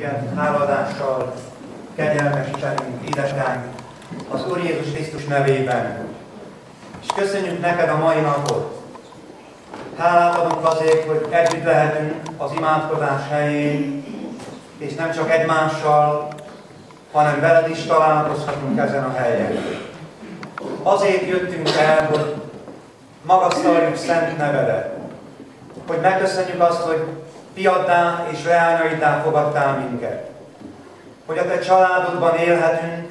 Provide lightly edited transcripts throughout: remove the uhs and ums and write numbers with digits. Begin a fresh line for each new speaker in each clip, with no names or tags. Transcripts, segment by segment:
téged háladással kegyelmesítenünk, édesatyánk, az Úr Jézus Krisztus nevében. És köszönjük neked a mai napot. Hálát adunk azért, hogy együtt lehetünk az imádkozás helyén, és nem csak egymással, hanem veled is találkozhatunk ezen a helyen. Azért jöttünk el, hogy magasztaljuk szent nevedet, hogy megköszönjük azt, hogy fiaddá és leányaiddá fogadtál minket, hogy a te családodban élhetünk,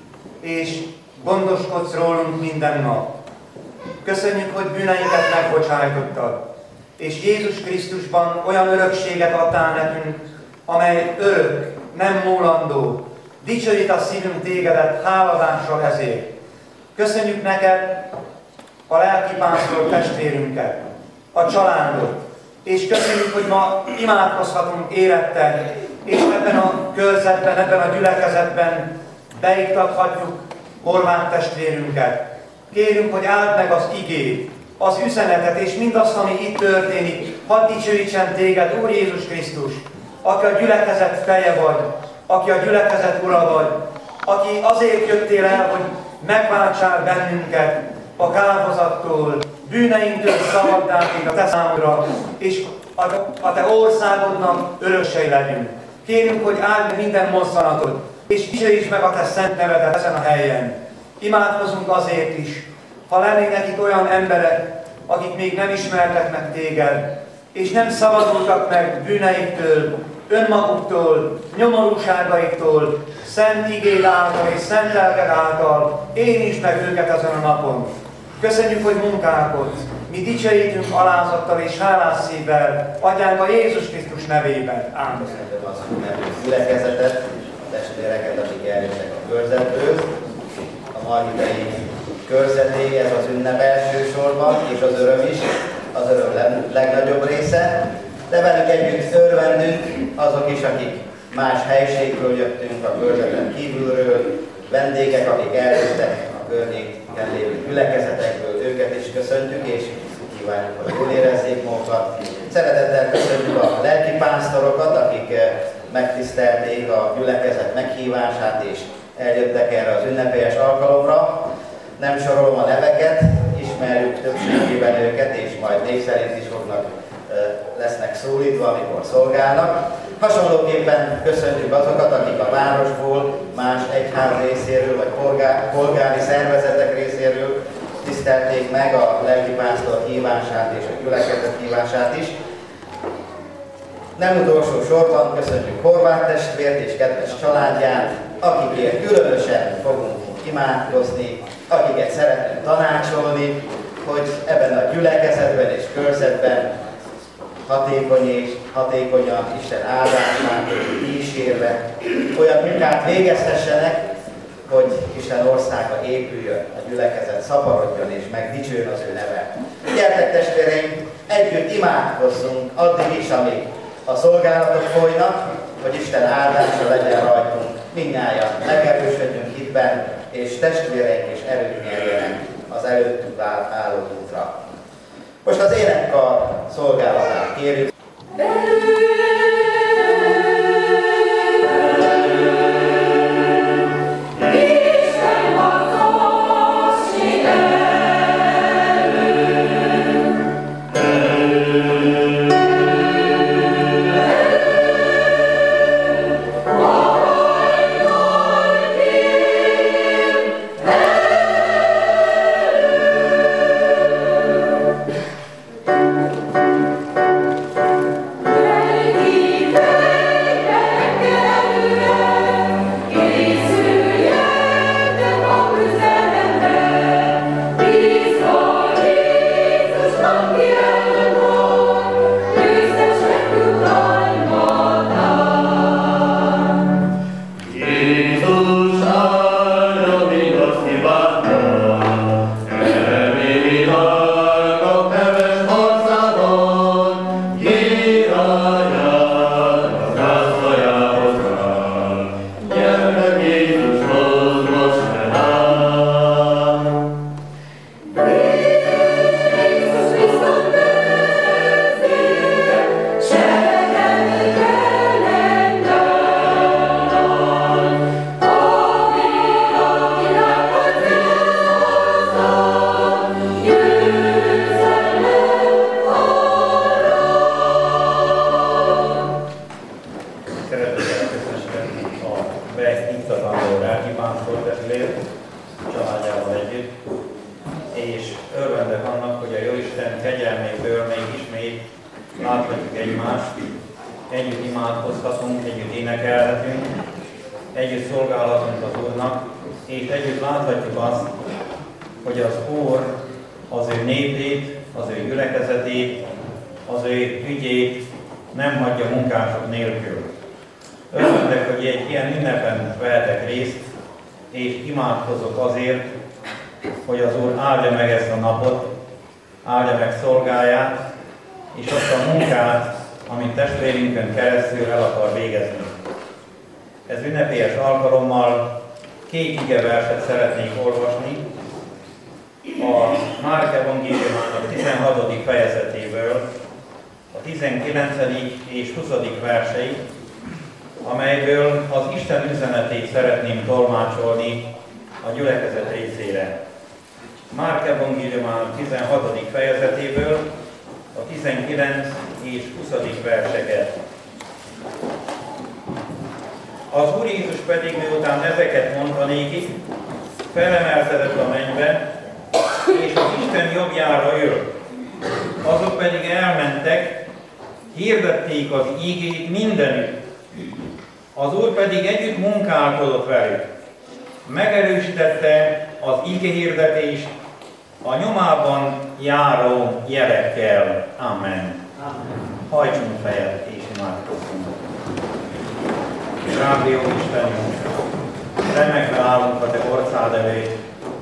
és gondoskodsz rólunk minden nap. Köszönjük, hogy bűneinket megbocsájtottad, és Jézus Krisztusban olyan örökséget adtál nekünk, amely örök, nem múlandó. Dicsőít a szívünk tégedet háladással ezért. Köszönjük neked a lelkipásztor testvérünket, a családot, és köszönjük, hogy ma imádkozhatunk érettel, és ebben a körzetben, ebben a gyülekezetben beiktathatjuk Horváth testvérünket. Kérünk, hogy áld meg az igét, az üzenetet, és mindazt, ami itt történik, hadd dicsőítsen téged, Úr Jézus Krisztus, aki a gyülekezet feje vagy, aki a gyülekezet ura vagy, aki azért jöttél el, hogy megváltsál bennünket a kárhozattól, bűneinktől szabaddá még a te számodra, és a te országodnak öröksei legyünk. Kérünk, hogy áld minden mozzanatot, és dicsőíts meg a te szent nevedet ezen a helyen. Imádkozunk azért is, ha lennének itt olyan emberek, akik még nem ismertek meg téged, és nem szabadultak meg bűneiktől, önmaguktól, nyomorúságaiktól, szent igéd által és szent lelked által, érintsd meg őket ezen a napon. Köszönjük, hogy munkálkodsz. Mi dicsőítünk alázattal és hálás szívvel, Atyánk a Jézus Krisztus nevében. Ámen.
Köszönöm az nevű gyülekezetet, a testvéreket, akik eljöttek a körzetből. A mai idei körzeté, ez az ünnep elsősorban, és az öröm is, az öröm legnagyobb része. De velük együtt örvendünk azok is, akik más helységről jöttünk, a körzeten kívülről, vendégek, akik eljöttek a környéken lévő gyülekezetekből, őket is köszöntjük, és kívánjuk, hogy jól érezzék magukat. Szeretettel köszönjük a lelkipásztorokat, akik megtisztelték a gyülekezet meghívását, és eljöttek erre az ünnepélyes alkalomra. Nem sorolom a neveket, ismerjük többségében őket, és majd név szerint is lesznek szólítva, amikor szolgálnak. Hasonlóképpen köszönjük azokat, akik a városból, más egyház részéről, vagy polgári szervezetek részéről tisztelték meg a lelkipásztor hívását és a gyülekezet hívását is. Nem utolsó sorban köszönjük Horváth testvért és kedves családját, akikért különösen fogunk imádkozni, akiket szeretnénk tanácsolni, hogy ebben a gyülekezetben és körzetben hatékonyan Isten áldását kísérve olyan munkát végezhessenek, hogy Isten országa épüljön, a gyülekezet szaporodjon és megdicsőjön az ő neve. Gyertek testvéreim, együtt imádkozzunk addig is, amíg a szolgálatok folynak, hogy Isten áldása legyen rajtunk, mindnyájan megerősödjünk hitben, és testvéreink is erőt nyerjenek az előttünk álló útra. Most az énekkar szolgálatát kérjük.
Ready. Szeretettel köszönöm a beiktatandó Rákipánszor testvért családjával együtt, és örvendek annak, hogy a Jóisten kegyelméből még ismét láthatjuk egymást, együtt imádkozhatunk, együtt énekelhetünk, együtt szolgálhatunk az Úrnak, és együtt láthatjuk azt, hogy az Úr az ő népét, az ő gyülekezetét, az ő ügyét nem hagyja munkások nélkül. Örvendek, hogy egy ilyen ünnepen vehetek részt, és imádkozok azért, hogy az Úr áldja meg ezt a napot, áldja meg szolgáját, és azt a munkát, amit testvérünkön keresztül el akar végezni. Ez ünnepélyes alkalommal 2 igeverset szeretnék olvasni, a Márk evangéliumának 16. fejezetéből, a 19. és 20. verseit, amelyből az Isten üzenetét szeretném tolmácsolni a gyülekezet részére. Márk evangéliumának 16. fejezetéből, a 19 és 20. verseket. Az Úr Jézus pedig miután ezeket mondta nékik, felemelkedett a mennybe, és az Isten jobbjára ül. Azok pedig elmentek, hirdették az ígét mindenütt. Az Úr pedig együtt munkálkodott velük. Megerősítette az ígehirdetést a nyomában járó jelekkel. Amen. Hajtsunk fejet és imádkozzunk. Drága jó Istenünk, remegve állunk a Te orcád előtt.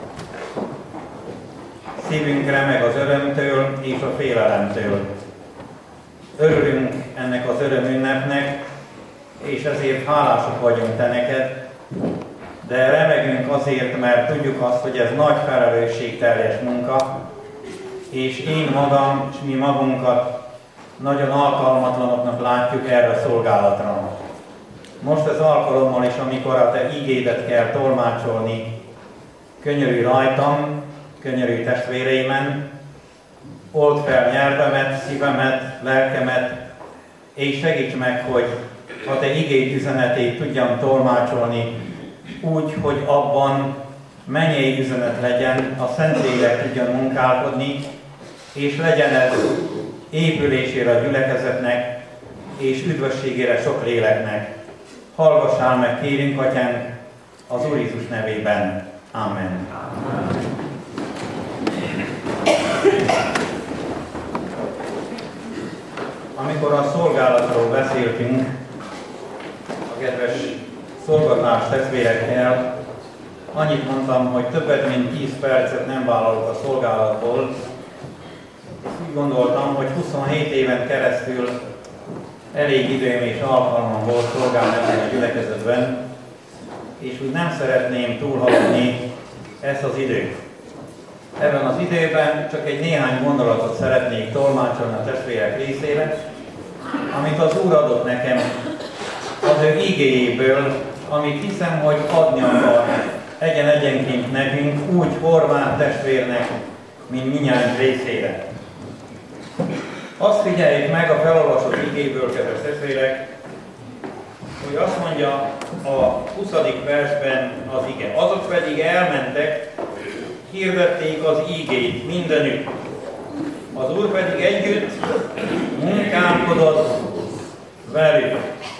Szívünk remeg az örömtől és a félelemtől. Örülünk ennek az örömünnepnek, és ezért hálások vagyunk Te neked, de remegünk azért, mert tudjuk azt, hogy ez nagy felelősségteljes munka, és én magam, és mi magunkat nagyon alkalmatlanoknak látjuk erre a szolgálatra. Most az alkalommal is, amikor a Te ígédet kell tolmácsolni, könyörülj rajtam, könyörülj testvéreimen, old fel nyelvemet, szívemet, lelkemet, és segíts meg, hogy a Te igéd üzenetét tudjam tolmácsolni úgy, hogy abban mennyei üzenet legyen, a Szentlélek tudjon munkálkodni, és legyen ez épülésére a gyülekezetnek, és üdvösségére sok léleknek. Hallgassál meg, kérünk, Atyánk, az Úr Jézus nevében. Amen. Amikor a szolgálatról beszéltünk, a kedves szolgatárs testvérekkel, annyit mondtam, hogy többet mint 10 percet nem vállalok a szolgálatból. Úgy gondoltam, hogy 27 éven keresztül elég időm és alkalmam volt szolgálni ebben a gyülekezetben, és úgy nem szeretném túlhaladni ezt az időt. Ebben az időben csak egy néhány gondolatot szeretnék tolmácsolni a testvérek részére, amit az Úr adott nekem az ő igéjéből, amit hiszem, hogy adni akar egyenként nekünk, úgy Horváth testvérnek, mint mindnyájunk részére. Azt figyeljük meg a felolvasott igéből, kedves testvérek, hogy azt mondja a 20. versben az ige. Azok pedig elmentek, hirdették az ígét mindenütt. Az Úr pedig együtt munkálkodott velük.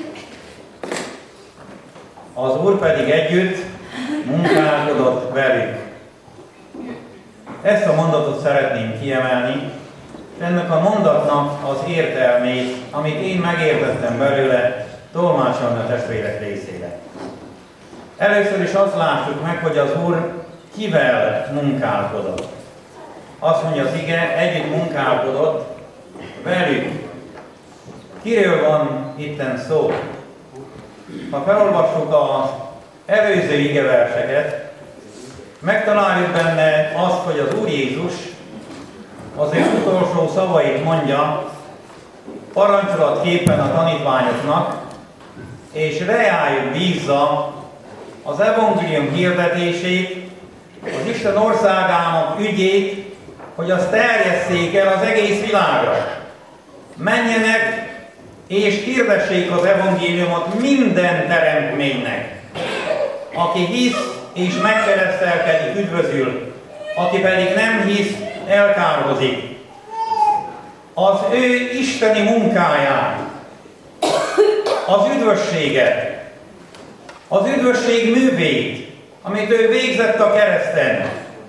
Az Úr pedig együtt munkálkodott velük. Ezt a mondatot szeretném kiemelni, és ennek a mondatnak az értelmét, amit én megértettem belőle, tolmácsolni a testvérek részére. Először is azt látjuk meg, hogy az Úr kivel munkálkodott. Azt mondja az ige, együtt munkálkodott velük. Kiről van itten szó? Ha felolvassuk az előző igeverseket, megtaláljuk benne azt, hogy az Úr Jézus az ő utolsó szavait mondja parancsolatképpen a tanítványoknak, és reájuk bízza az evangélium hirdetését, az Isten országának ügyét, hogy azt terjesszék el az egész világra. Menjenek és hirdessék az evangéliumot minden teremtménynek. Aki hisz és megkeresztelkedik, üdvözül, aki pedig nem hisz, elkárhozik. Az ő isteni munkáját, az üdvösséget, az üdvösség művét, amit ő végzett a kereszten,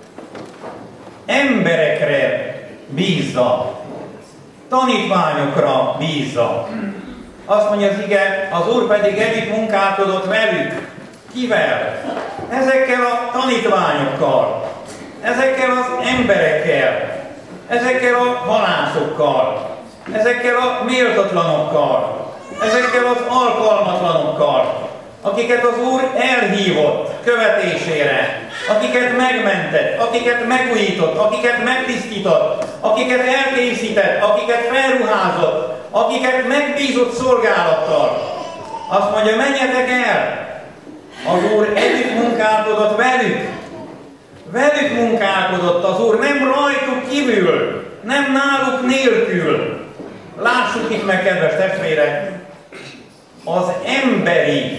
emberekre bízza, tanítványokra bízza. Azt mondja az ige, az Úr pedig együtt munkálkodott velük. Kivel? Ezekkel a tanítványokkal, ezekkel az emberekkel, ezekkel a halászokkal, ezekkel a méltatlanokkal, ezekkel az alkalmatlanokkal, akiket az Úr elhívott követésére, akiket megmentett, akiket megújított, akiket megtisztított, akiket elkészített, akiket felruházott, akiket megbízott szolgálattal. Azt mondja, menjetek el! Az Úr együtt munkálkodott velük. Velük munkálkodott az Úr, nem rajtuk kívül, nem náluk nélkül. Lássuk itt meg, kedves testvérek, az emberi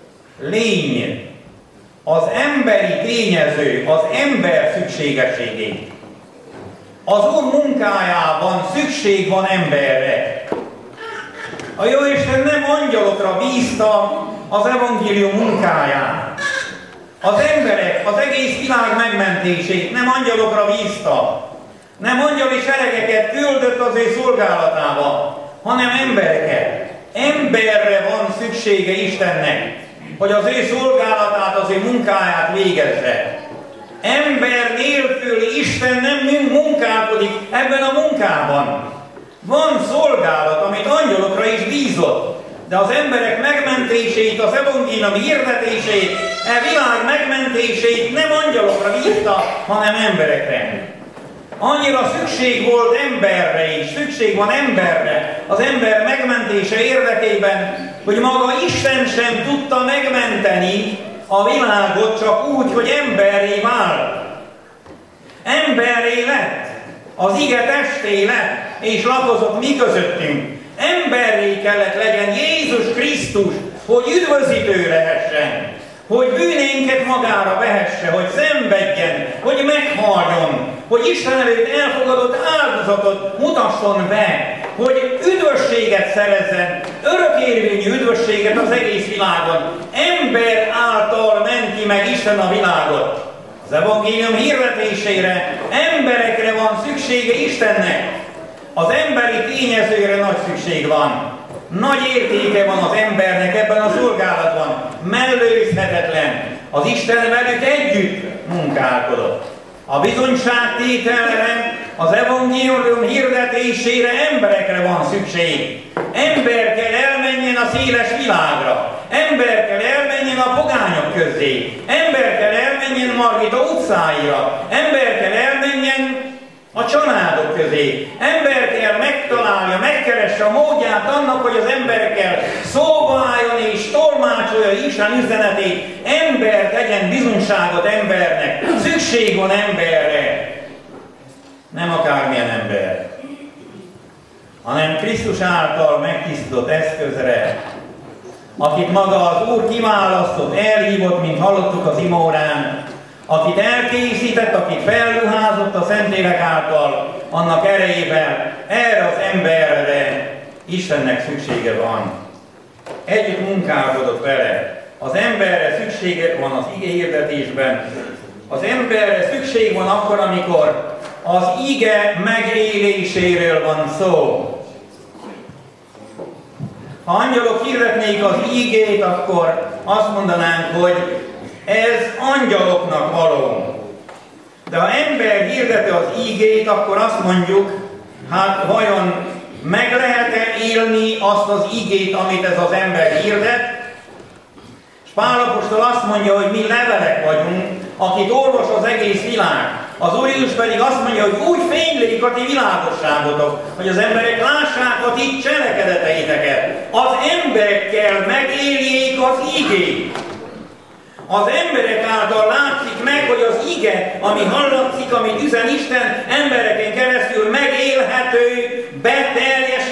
lény, az emberi tényező, az ember szükségességét. Az Úr munkájában szükség van emberre. A Jóisten nem angyalokra bízta az evangélium munkáját. Az emberek, az egész világ megmentését nem angyalokra bízta. Nem angyali seregeket küldött az ő szolgálatába, hanem embereket. Emberre van szüksége Istennek, hogy az ő szolgálatát, az ő munkáját végezze. Ember nélkül Isten nem munkálkodik ebben a munkában. Van szolgálat, amit angyalokra is bízott, de az emberek megmentését, az evangélium hirdetését, a világ megmentését nem angyalokra bízta, hanem emberekre. Annyira szükség volt emberre is, szükség van emberre az ember megmentése érdekében, hogy maga Isten sem tudta megmenteni a világot csak úgy, hogy emberré vált. Emberré lett, az ige testé lett, és lakozott mi közöttünk. Emberré kellett legyen Jézus Krisztus, hogy üdvözítő lehessen, hogy bűnénket magára vehesse, hogy szenvedjen, hogy meghaljon, hogy Isten előtt elfogadott áldozatot mutasson be, hogy üdvösséget szerezzen, örökérvényű üdvösséget az egész világon. Ember által menti meg Isten a világot. Az evangélium hirdetésére, emberekre van szüksége Istennek. Az emberi tényezőre nagy szükség van. Nagy értéke van az embernek ebben a szolgálatban. Mellőzhetetlen. Az Isten velük együtt munkálkodott. A bizonyságtételre, az evangélium hirdetésére emberekre van szükség. Ember kell elmenjen a széles világra. Ember kell elmenjen a pogányok közé. Ember kell elmenjen Margita utcáira. Ember kell elmenjen a családok közé. Ember kell megtalálja, megkeresse a módját annak, hogy az emberekkel szóba álljon és tolmácsolja Isten üzenetét. Ember tegyen bizonyságot embernek. Szükség van emberre. Nem akármilyen ember, hanem Krisztus által megtisztított eszközre, akit maga az Úr kiválasztott, elhívott, mint hallottuk az imórán, akit elkészített, akit felruházott a Szentlélek által, annak erejével, erre az emberre Istennek szüksége van. Együtt munkálkodott vele. Az emberre szüksége van az ige hirdetésben. Az emberre szükség van akkor, amikor az ige megéléséről van szó. Ha angyalok hirdetnék az igét, akkor azt mondanánk, hogy ez angyaloknak való. De ha ember hirdeti az igét, akkor azt mondjuk, hát vajon meg lehet-e élni azt az igét, amit ez az ember hirdet? És Pál apostol azt mondja, hogy mi levelek vagyunk, akit olvas az egész világ. Az Úr Jézus pedig azt mondja, hogy úgy fénylik a ti világosságotok, hogy az emberek lássák a ti cselekedeteiteket. Az emberekkel megéljék az igét. Az emberek által látszik meg, hogy az ige, ami hallatszik, amit üzen Isten, embereken keresztül megélhető, beteljesíthető,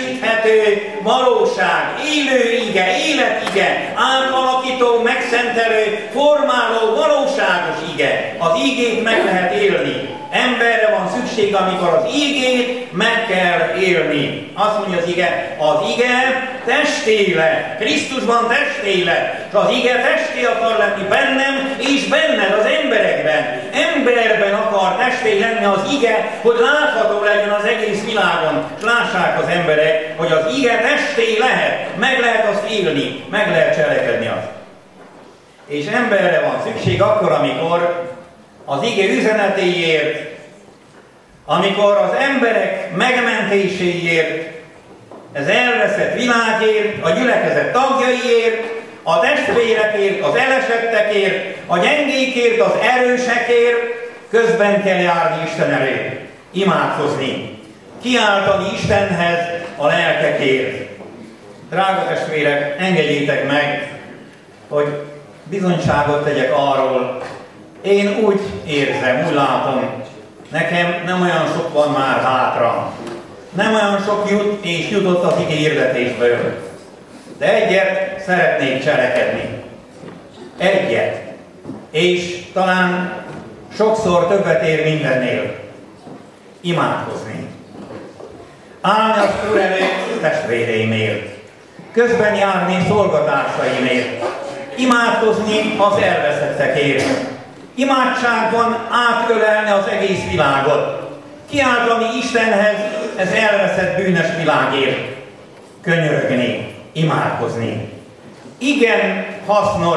megélhető valóság, élő ige, életige, átalakító, megszentelő, formáló, valóságos ige. Az igét meg lehet élni. Emberre van szükség, amikor az igét meg kell élni. Azt mondja az ige testé lett, Krisztusban testé lett, és az ige testé akar lenni bennem és benned, az emberekben. Emberben akar testé lenni az ige, hogy látható legyen az egész világon, és lássák az emberek, hogy az ige testé lehet, meg lehet azt élni, meg lehet cselekedni azt. És emberre van szükség akkor, amikor az ige üzenetéért, amikor az emberek megmentéséért, az elveszett világért, a gyülekezet tagjaiért, a testvérekért, az elesettekért, a gyengékért, az erősekért közben kell járni Isten elé, imádkozni, kiáltani Istenhez a lelkekért. Drága testvérek, engedjétek meg, hogy bizonyságot tegyek arról. Én úgy érzem, úgy látom, nekem nem olyan sok van már hátra. Nem olyan sok jut és jutott az ige hirdetésből. De egyet szeretnék cselekedni. Egyet. És talán sokszor többet ér mindennél. Imádkozni. Állni az Úr előtt testvéreimért. Közben járni szolgatársaimért. Imádkozni az elveszettekért. Imádságban átölelni az egész világot. Kiáltani Istenhez ez elveszett bűnös világért. Könyörögni, imádkozni. Igen hasznos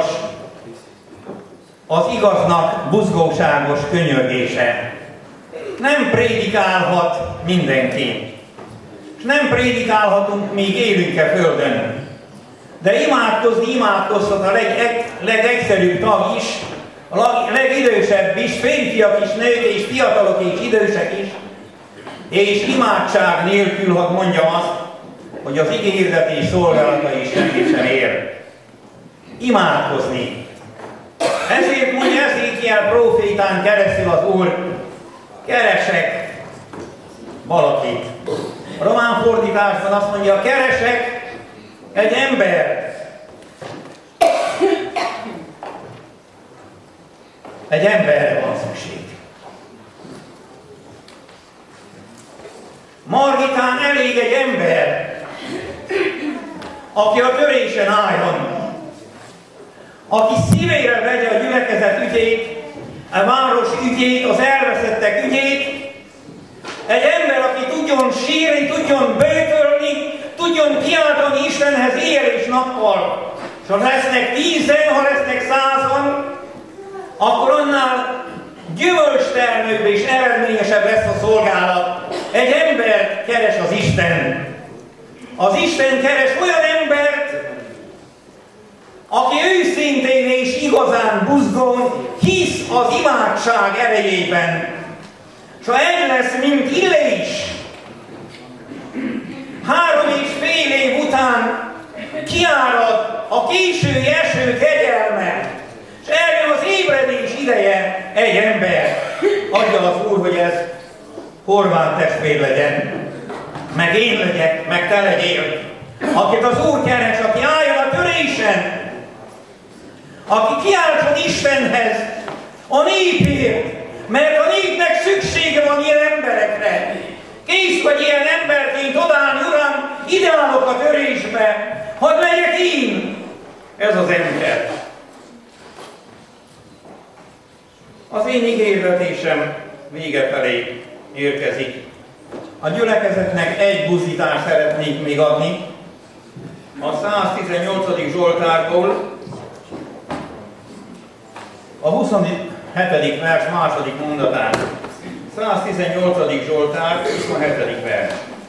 az igaznak buzgóságos könyörgése. Nem prédikálhat mindenki. És nem prédikálhatunk, míg élünk-e földön. De imádkozni imádkozhat a legegyszerűbb tag is, a legidősebb is, férfiak is, nők és fiatalok és idősek is, és imádság nélkül, hadd mondjam azt, hogy az igéhirdetés szolgálata is semmit sem ér. Imádkozni. Ezért mondja Ezékiel prófétán keresztül az Úr, keresek valakit. A román fordításban azt mondja, keresek egy embert. Egy emberre van szükség. Margitán elég egy ember, aki a törésen álljon, aki szívére vegye a gyülekezet ügyét, a város ügyét, az elveszettek ügyét, egy ember, aki tudjon sírni, tudjon böjtölni, tudjon kiáltani Istenhez éjjel és nappal. És ha lesznek 10-en, ha lesznek 100-an, akkor annál gyümölcstermőbb és eredményesebb lesz a szolgálat. Egy embert keres az Isten. Az Isten keres olyan embert, aki őszintén és igazán buzgón hisz az imádság erejében. És ha egy lesz, mint Illés, 3,5 év után kiárad a késői eső kegyelme, és eljön az ébredés ideje, egy ember. Adja az Úr, hogy ez Horváth testvér legyen, meg én legyek, meg te legyél. Akit az Úr keres, aki álljon a törésen, aki kiáltson Istenhez a népért, mert a népnek szüksége van ilyen emberekre. Kész vagy ilyen emberként odállni, Uram, ide állok a törésbe, hadd legyek én ez az ember. Az én ígéretésem vége felé érkezik. A gyülekezetnek egy buzdítást szeretnék még adni. A 118. Zsoltárból, a 27. vers második mondatán. 118. Zsoltár, 27. vers.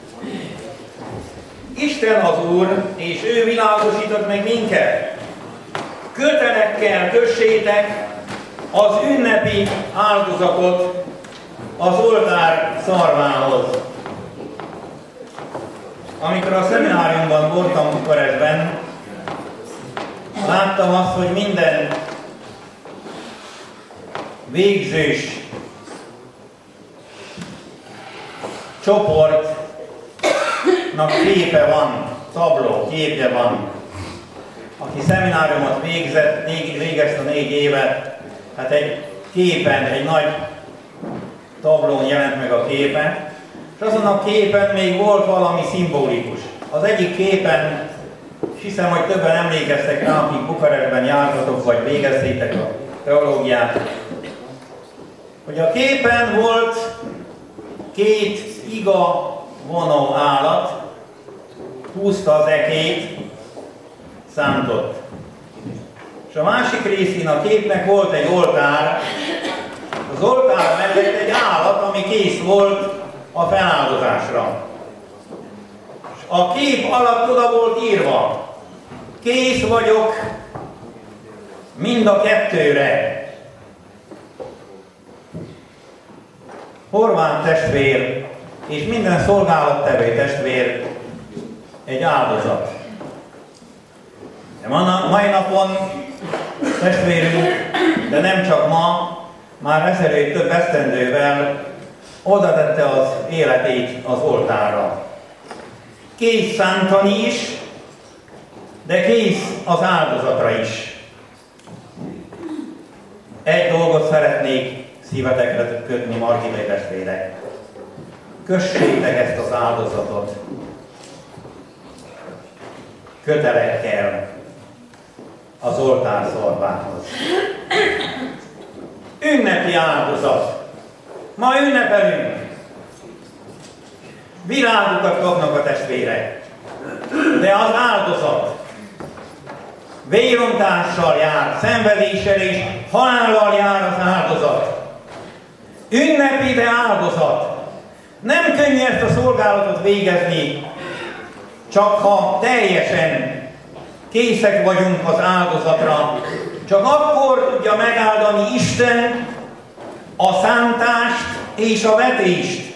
Isten az Úr, és ő világosított meg minket. Kötelekkel kössétek az ünnepi áldozatot az oltár szarvához. Amikor a szemináriumban voltam Bukarestben, láttam azt, hogy minden végzős csoport képe van, tabló, képje van. Aki szemináriumot végezte 4 évet, hát egy képen, egy nagy tablón jelent meg a képe, és azon a képen még volt valami szimbolikus. Az egyik képen, és hiszem, hogy többen emlékeztek rá, akik Bukarestben jártatok, vagy végeztétek a teológiát, hogy a képen volt 2 iga vonó állat, húzta az ekét, szántott. És a másik részén a képnek volt egy oltár, az oltár mellett egy állat, ami kész volt a feláldozásra. És a kép alatt oda volt írva, kész vagyok mind a 2-re. Horváth testvér és minden szolgálattevő testvér egy áldozat. De mai napon testvérünk, de nem csak ma, már ezelőtt több esztendővel oda tette az életét az oltárra. Kész szántani is, de kész az áldozatra is. Egy dolgot szeretnék szívetekre kötni, Margit testvérek. Kössétek ezt az áldozatot kötelekkel az oltár szorvához. Ünnepi áldozat. Ma ünnepelünk. Virágokat kapnak a testvérek. De az áldozat vérontással jár, szenvedéssel és halállal jár az áldozat. Ünnepi, de áldozat. Nem könnyű ezt a szolgálatot végezni, csak ha teljesen készek vagyunk az áldozatra. Csak akkor tudja megáldani Isten a szántást és a vetést.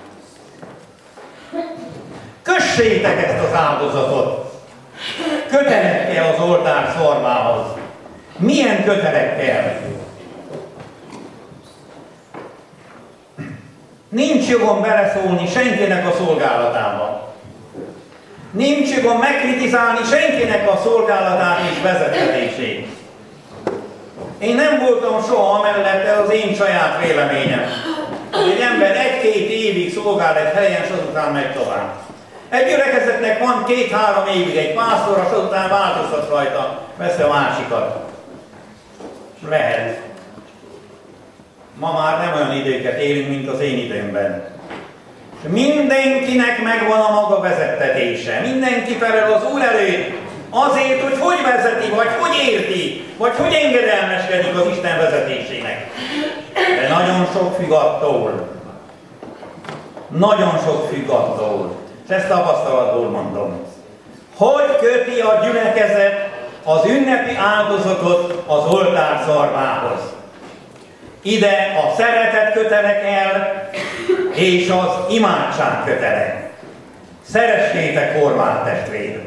Kössétek ezt az áldozatot kötelekkel az oltár szorvához. Milyen kötelekkel? Nincs jogom beleszólni senkinek a szolgálatába. Nincs jogom megkritizálni senkinek a szolgálatát és vezettetését. Én nem voltam soha amellett, az én saját véleményem, hogy egy ember 1-2 évig szolgál egy helyen, és azután megy tovább. Egy gyülekezetnek van 2-3 évig egy pásztor, és azután változtat rajta, veszi a másikat. És lehet. Ma már nem olyan időket élünk, mint az én időmben. És mindenkinek megvan a maga vezettetése. Mindenki felel az Úr előtt azért, hogy vezeti, vagy hogy érti, vagy hogy engedelmeskedik az Isten vezetésének. De nagyon sok függ attól. Nagyon sok függ attól. És ezt tapasztalatból mondom. Hogy köti a gyülekezet az ünnepi áldozatot az oltár szarvához? Ide a szeretet kötelek el, és az imádság kötelek. Szeressétek Horváth testvér!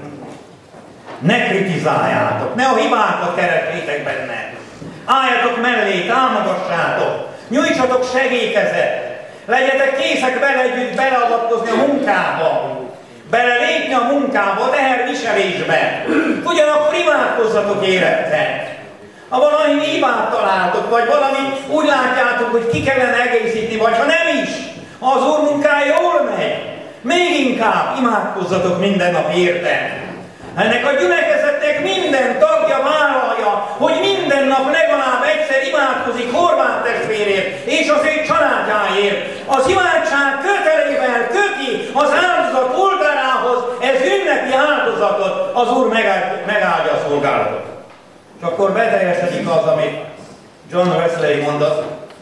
Ne kritizáljátok, ne a hibákat keresétek benne. Álljatok mellé, támogassátok, nyújtsatok segélykezet. Legyetek készek vele együtt beleavatkozni a munkába, belelépni a munkába, a teherviselésbe. Ugyanakkor imádkozzatok érette. Ha valami hibát találtok, vagy valami úgy látjátok, hogy ki kellene egészíteni, vagy ha nem is, az Úr munkája jól megy, még inkább imádkozzatok minden nap érte. Ennek a gyülekezetnek minden tagja vállalja, hogy minden nap legalább egyszer imádkozik Horváth testvérért és az ő családjáért. Az imádság kötelével köti az áldozat oltárához, ez ünnepi áldozatot, az Úr megáldja a szolgálatot. És akkor beteljesedik az, amit John Wesley mondott,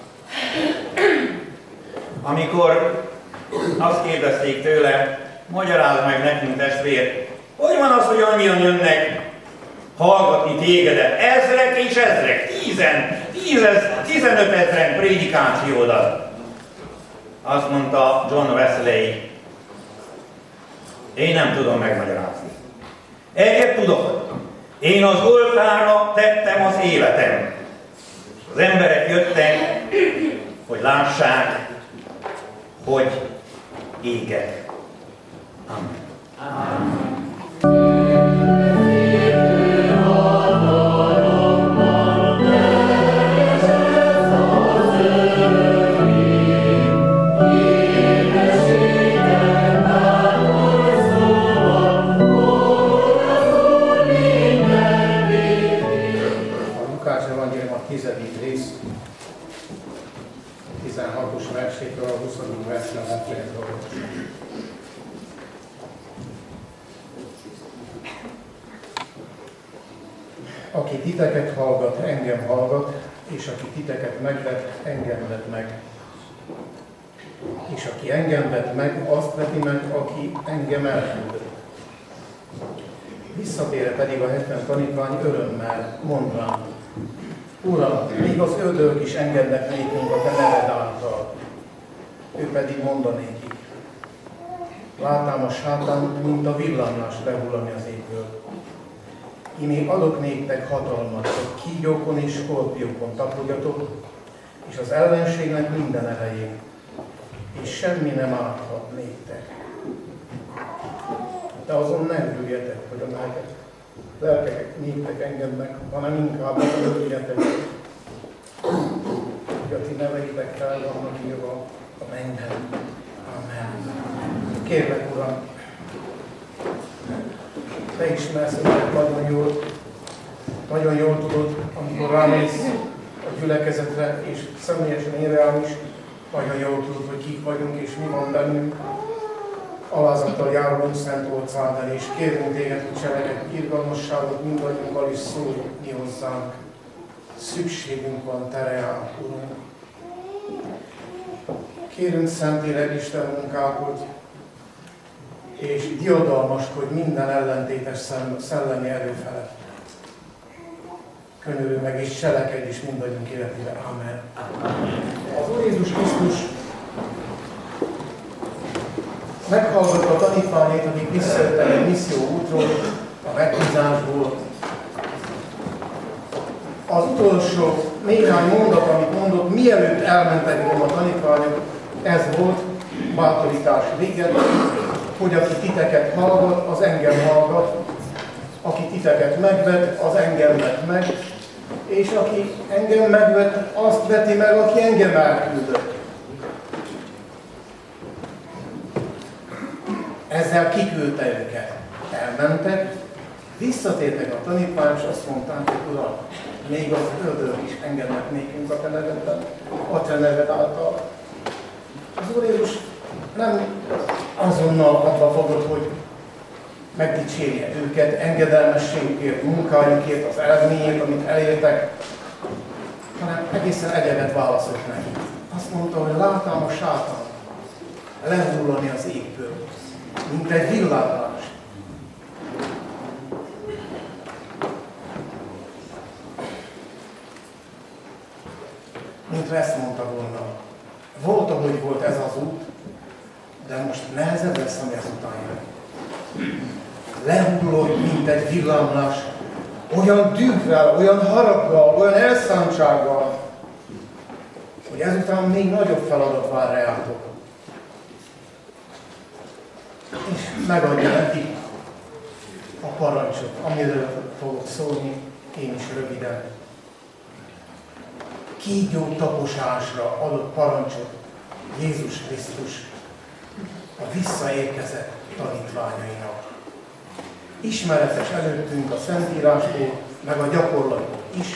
amikor azt kérdezték tőle, magyarázd meg nekünk testvér, hogy van az, hogy annyian jönnek hallgatni tégedet? Ezrek és ezrek, 15 000 prédikációdat. Azt mondta John Wesley, én nem tudom megmagyarázni. Egyet tudok, én az oltárra tettem az életem. Az emberek jöttek, hogy lássák, hogy égek. Amen.
Aki titeket hallgat, engem hallgat, és aki titeket megvet, engem vet meg. És aki engem vet meg, azt veti meg, aki engem elküldött. Visszatérve pedig a 70 tanítvány örömmel, mondván: Uram, még az ördögök is engednek nékünk a te neved által. Ő pedig mondanékik: Látám a sátán, mint a villámlás lehullani az égből. Imé adok néktek hatalmat, hogy kígyókon és skorpiókon tapogatok, és az ellenségnek minden erején, és semmi nem árthat néktek. De azon ne örüljetek, hogy a lelkek néktek engednek, hanem inkább örüljetek, hogy a ti neveitek fel vannak írva a mennyben. Amen. Kérlek, Uram, te ismersz őket nagyon jól tudod, amikor rámész a gyülekezetre, és személyesen én rám is, nagyon jól tudod, hogy kik vagyunk, és mi van bennünk. Alázattal járulunk Szent Orcádán, és kérünk téged, hogy cselekedj irgalmasságot mindannyiunkkal, is szólj mi hozzánk. Szükségünk van te reál, Urunk. Kérünk szentileg Isten munkálkodj, és diadalmaskodj minden ellentétes szellemi erő felett. Könyörülj meg és cselekedj is mindannyiunk életére. Amen. Az Úr Jézus Krisztus meghallgatta a tanítványait, akik visszajöttek egy misszió útról, a megbízásból. Az utolsó néhány mondat, amit mondott, mielőtt elmentek volna a tanítványok, ez volt bátorítás véget, hogy aki titeket hallgat, az engem hallgat, aki titeket megvet, az engem vet meg, és aki engem megvet, azt veti meg, aki engem elküldött. Ezzel kiküldte őket. Elmentek, visszatértek a tanítványok, és azt mondták, hogy Uram, még az ördögök is engednek nékünk a te nevedben, a te neved által. Az Úr Jézus nem azonnal adva fogott, hogy megdicsérje őket engedelmességükért, munkájukért, az eredményért, amit elértek, hanem egészen egyedet válaszolt neki. Azt mondta, hogy látám a sátán lehullani az égből, mint egy villámlás. Mintha ezt mondta volna. Volt, ahogy volt ez az út, de most nehezebb lesz, ami ezután jön. Lehullott, mint egy villámlás, olyan dühvel, olyan haraggal, olyan elszántsággal, hogy ezután még nagyobb feladat vár reátok. És megadja nekik a parancsot, amiről fogok szólni, én is röviden. Kígyó taposásra adott parancsot Jézus Krisztus a visszaérkezett tanítványainak. Ismeretes előttünk a Szentírásból, meg a gyakorlatból is.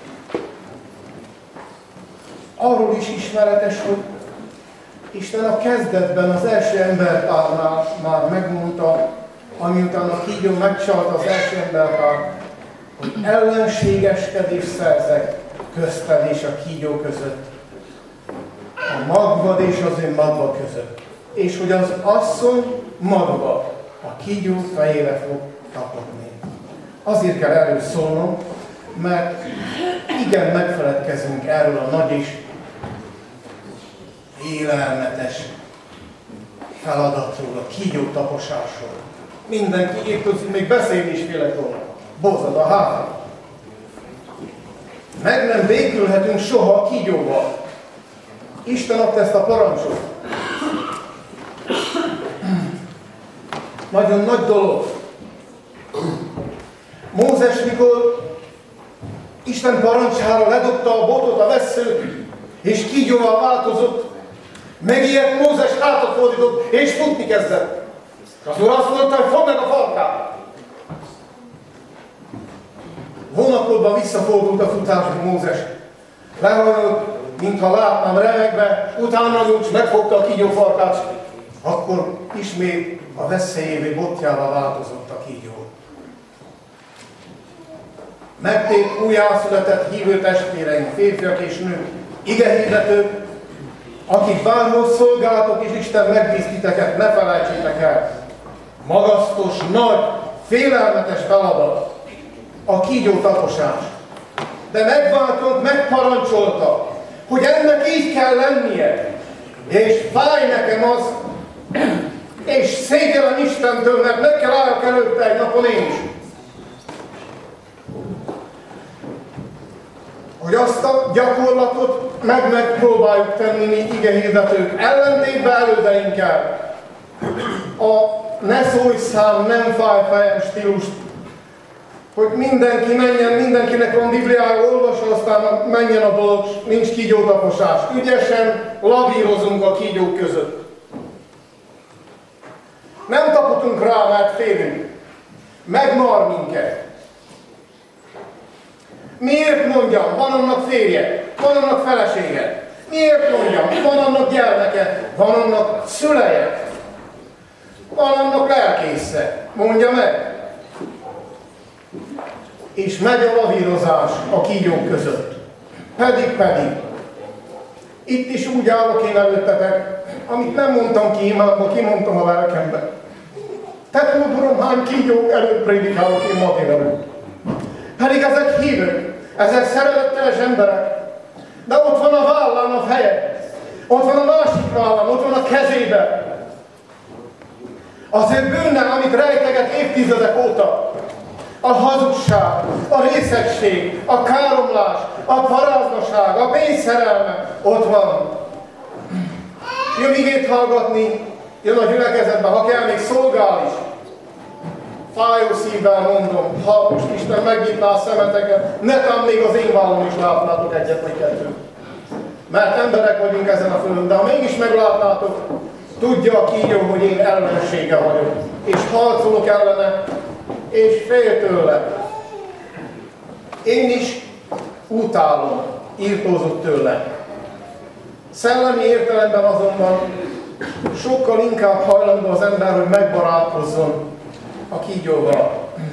Arról is ismeretes, hogy Isten a kezdetben az első embertárnál már megmondta, amiután a kígyó megcsalta az első embertárt, hogy ellenségeskedés szerzek közted és a kígyó között, a magvad és az ön magva között, és hogy az asszony magva a kígyó fejére fog kapni. Azért kell erről szólnom, mert igen, megfeledkezünk erről a nagy és élelmetes feladatról, a kígyó taposásról. Mindenki épp tudsz, még beszélni is félek róla. Bozad a hátra. Meg nem békülhetünk soha a kígyóval. Isten adta ezt a parancsot. nagyon nagy dolog. Mózes, mikor Isten parancsára ledobta a botot a vesszőt, és kígyóval változott, megijedt Mózes, hátat fordított, és futni kezdett. Az Úr azt mondta, hogy fogd meg a farkát. Vonakodva visszafordult a futásba Mózes. Lehajolt, mintha látnám remegve, utána nyújts, megfogta a kígyó farkát, akkor ismét a veszélyévé botjával változott a kígyó. Megtért újjászületett hívő testvéreink, férfiak és nők, igehirdetők, akik bárhol szolgáltok, és Isten megbíz titeket, ne felejtsétek el. Magasztos, nagy, félelmetes feladat a kígyó taposás. De megváltott, megparancsolta, hogy ennek így kell lennie. És fáj nekem az, és szégyellem Istentől, mert meg kell álljak előtte egy napon én is. Hogy azt a gyakorlatot megpróbáljuk tenni mi igehirdetők, ellentétben elődeinkkel. A ne szólj szám, nem fáj fejem stílust, hogy mindenki menjen, mindenkinek van Bibliája, olvassa, aztán menjen a dolog, nincs kígyótaposás. Ügyesen lavírozunk a kígyók között. Nem tapotunk rá, mert félünk. Megmar minket. Miért mondjam? Van annak férje, van annak felesége. Miért mondjam? Van annak gyermeke, van annak szüleje, van annak lelkésze. Mondja meg. És megy a lavírozás a kígyók között. Pedig. Itt is úgy állok én előttetek, amit nem mondtam ki imádba, kimondtam a lelkembe. Te tudom, hány kígyók előtt prédikálok én ma délelőtt. Pedig ezek hívők, ezek szeretetteles emberek. De ott van a vállán a feje, ott van a másik vállán, ott van a kezében. Az ő bűne, amit rejteget évtizedek óta. A hazugság, a részegség, a káromlás, a paráznaság, a pénzszerelme, ott van. Jön igét hallgatni, jön a gyülekezetbe, ha kell, még szolgál is. Fájó szívvel mondom, ha most Isten megnyitná a szemeteket, netán még az én vállon is látnátok egyet vagy kettőt. Mert emberek vagyunk ezen a földön, de ha mégis meglátnátok, tudja a kígyó, hogy én ellensége vagyok, és harcolok ellene, és fél tőle. Én is utálom, írtózok tőle. Szellemi értelemben azonban sokkal inkább hajlandó az ember, hogy megbarátkozzon a kígyóval.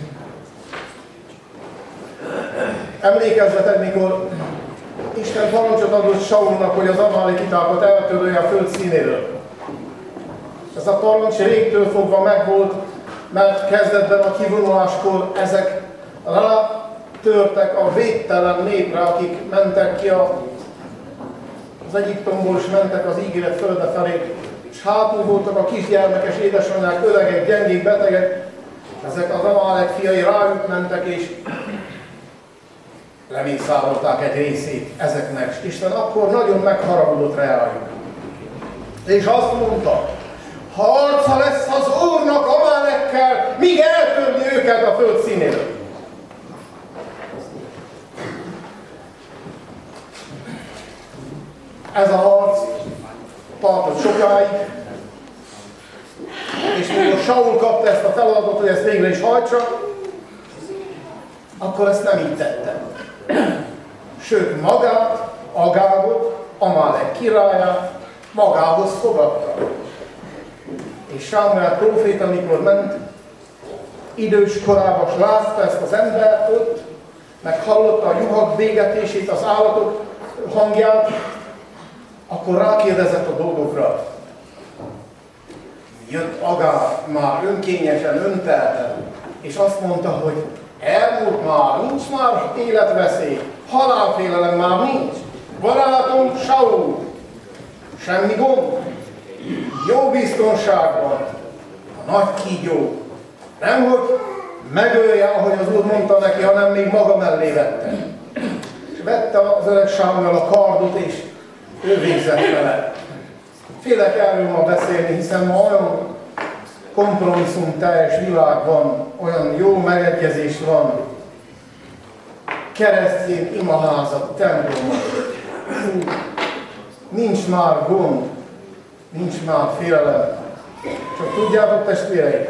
Emlékezzetek, mikor Isten parancsot adott Saulnak, hogy az amalekitákat eltörölje a föld színéről. Ez a parancs régtől fogva megvolt, mert kezdetben a kivonuláskor ezek rátörtek a védtelen népre, akik mentek ki az Egyiptomból, és mentek az ígéret földe felé, és hátul voltak a kisgyermekes édesanyák, öregek, gyengék, betegek. Ezek az Amalek fiai rájuk mentek, és lemészárolták egy részét ezeknek. És Isten akkor nagyon megharagudott rájuk. És azt mondta, harca lesz az Úrnak Amalekkel, míg eltörni őket a föld színéről. Ez a harc tartott sokáig, és mikor Saul kapta ezt a feladatot, hogy ezt végre is hajtsa, akkor ezt nem így tette. Sőt, magát, Agágot, Amalek királyát magához fogadta. És Sámuel próféta, amikor ment, idős korában látta ezt az embert ott, meg hallotta a juhak végetését, az állatok hangját, akkor rákérdezett a dolgokra. Jött Agár már önkényesen, öntelten, és azt mondta, hogy elmúlt már, nincs már életveszély, halálfélelem már nincs. Barátom Saul, semmi gond, jó biztonságban, a nagy kígyó, nemhogy megölje, ahogy az Úr mondta neki, hanem még maga mellé vette. És vette az öreg Sámuel a kardot, és ő végzett vele. Félek erről ma beszélni, hiszen ma olyan kompromisszum teljes világ van, olyan jó megegyezés van, keresztény imaházak, templomok, nincs már gond, nincs már félelem. Csak tudjátok, testvéreim,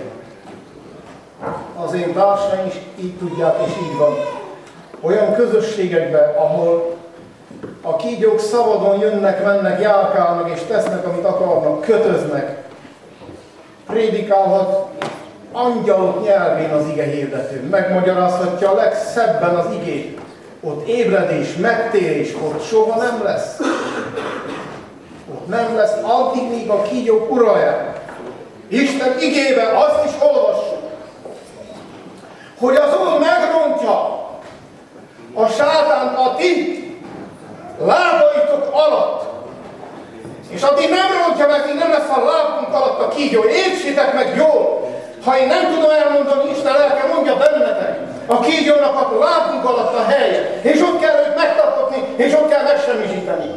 az én társaim is így tudják, és így van. Olyan közösségekben, ahol a kígyók szabadon jönnek, mennek, járkálnak és tesznek, amit akarnak, kötöznek, prédikálhat angyalok nyelvén az ige hirdető, megmagyarázhatja a legszebben az igét. Ott ébredés, megtérés, ott soha nem lesz. Ott nem lesz addig, míg a kígyók uralják. Isten igébe azt is olvassuk, hogy az Úr megrontja a sátánt a ti lábaitok alatt. És addig nem rontja meg, míg nem lesz a lábunk alatt a kígyó. Értsétek meg jól! Ha én nem tudom elmondani, Isten lelke mondja bennetek, a kígyónak a lábunk alatt a helye. És ott kell őt megtartani, és ott kell megsemmisíteni.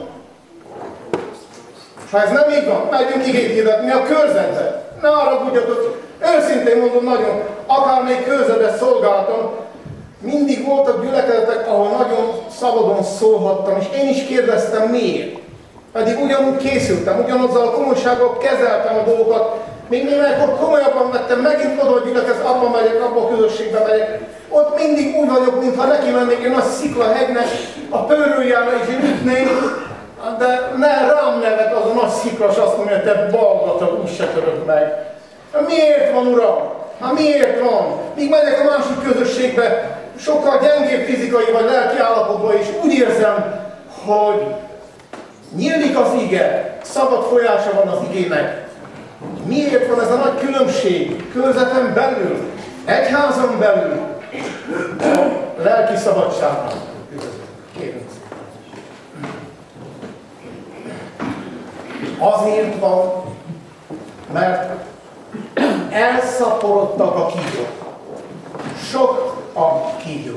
Ha ez nem így van, megyünk igét hirdetni a körzetbe. Ne haragudjatok, őszintén mondom, nagyon, akármelyik körzetbe szolgáltam, mindig voltak gyülekezetek, ahol nagyon szabadon szólhattam, és én is kérdeztem, miért. Pedig ugyanúgy készültem, ugyanazzal a komolysággal kezeltem a dolgokat, még némelykor komolyabban vettem, megint oda a gyülekezet, abba megyek, abba a közösségbe megyek. Ott mindig úgy vagyok, mintha neki mennék egy nagy sziklahegynek, a pőrőjára is ütnék, de ne rám nevet az a nagy szikla, és azt mondja, hogy te balgatag, úgy se török meg. Miért van, Uram? Hát miért van? Míg megyek a másik közösségbe, sokkal gyengébb fizikai vagy lelki állapotban, és úgy érzem, hogy nyílik az ige, szabad folyása van az igének. Miért van ez a nagy különbség körzeten belül, egyházon belül, a lelki szabadságnak? Kérünk. Azért van, mert elszaporodtak a kígyók. Sok a kígyó.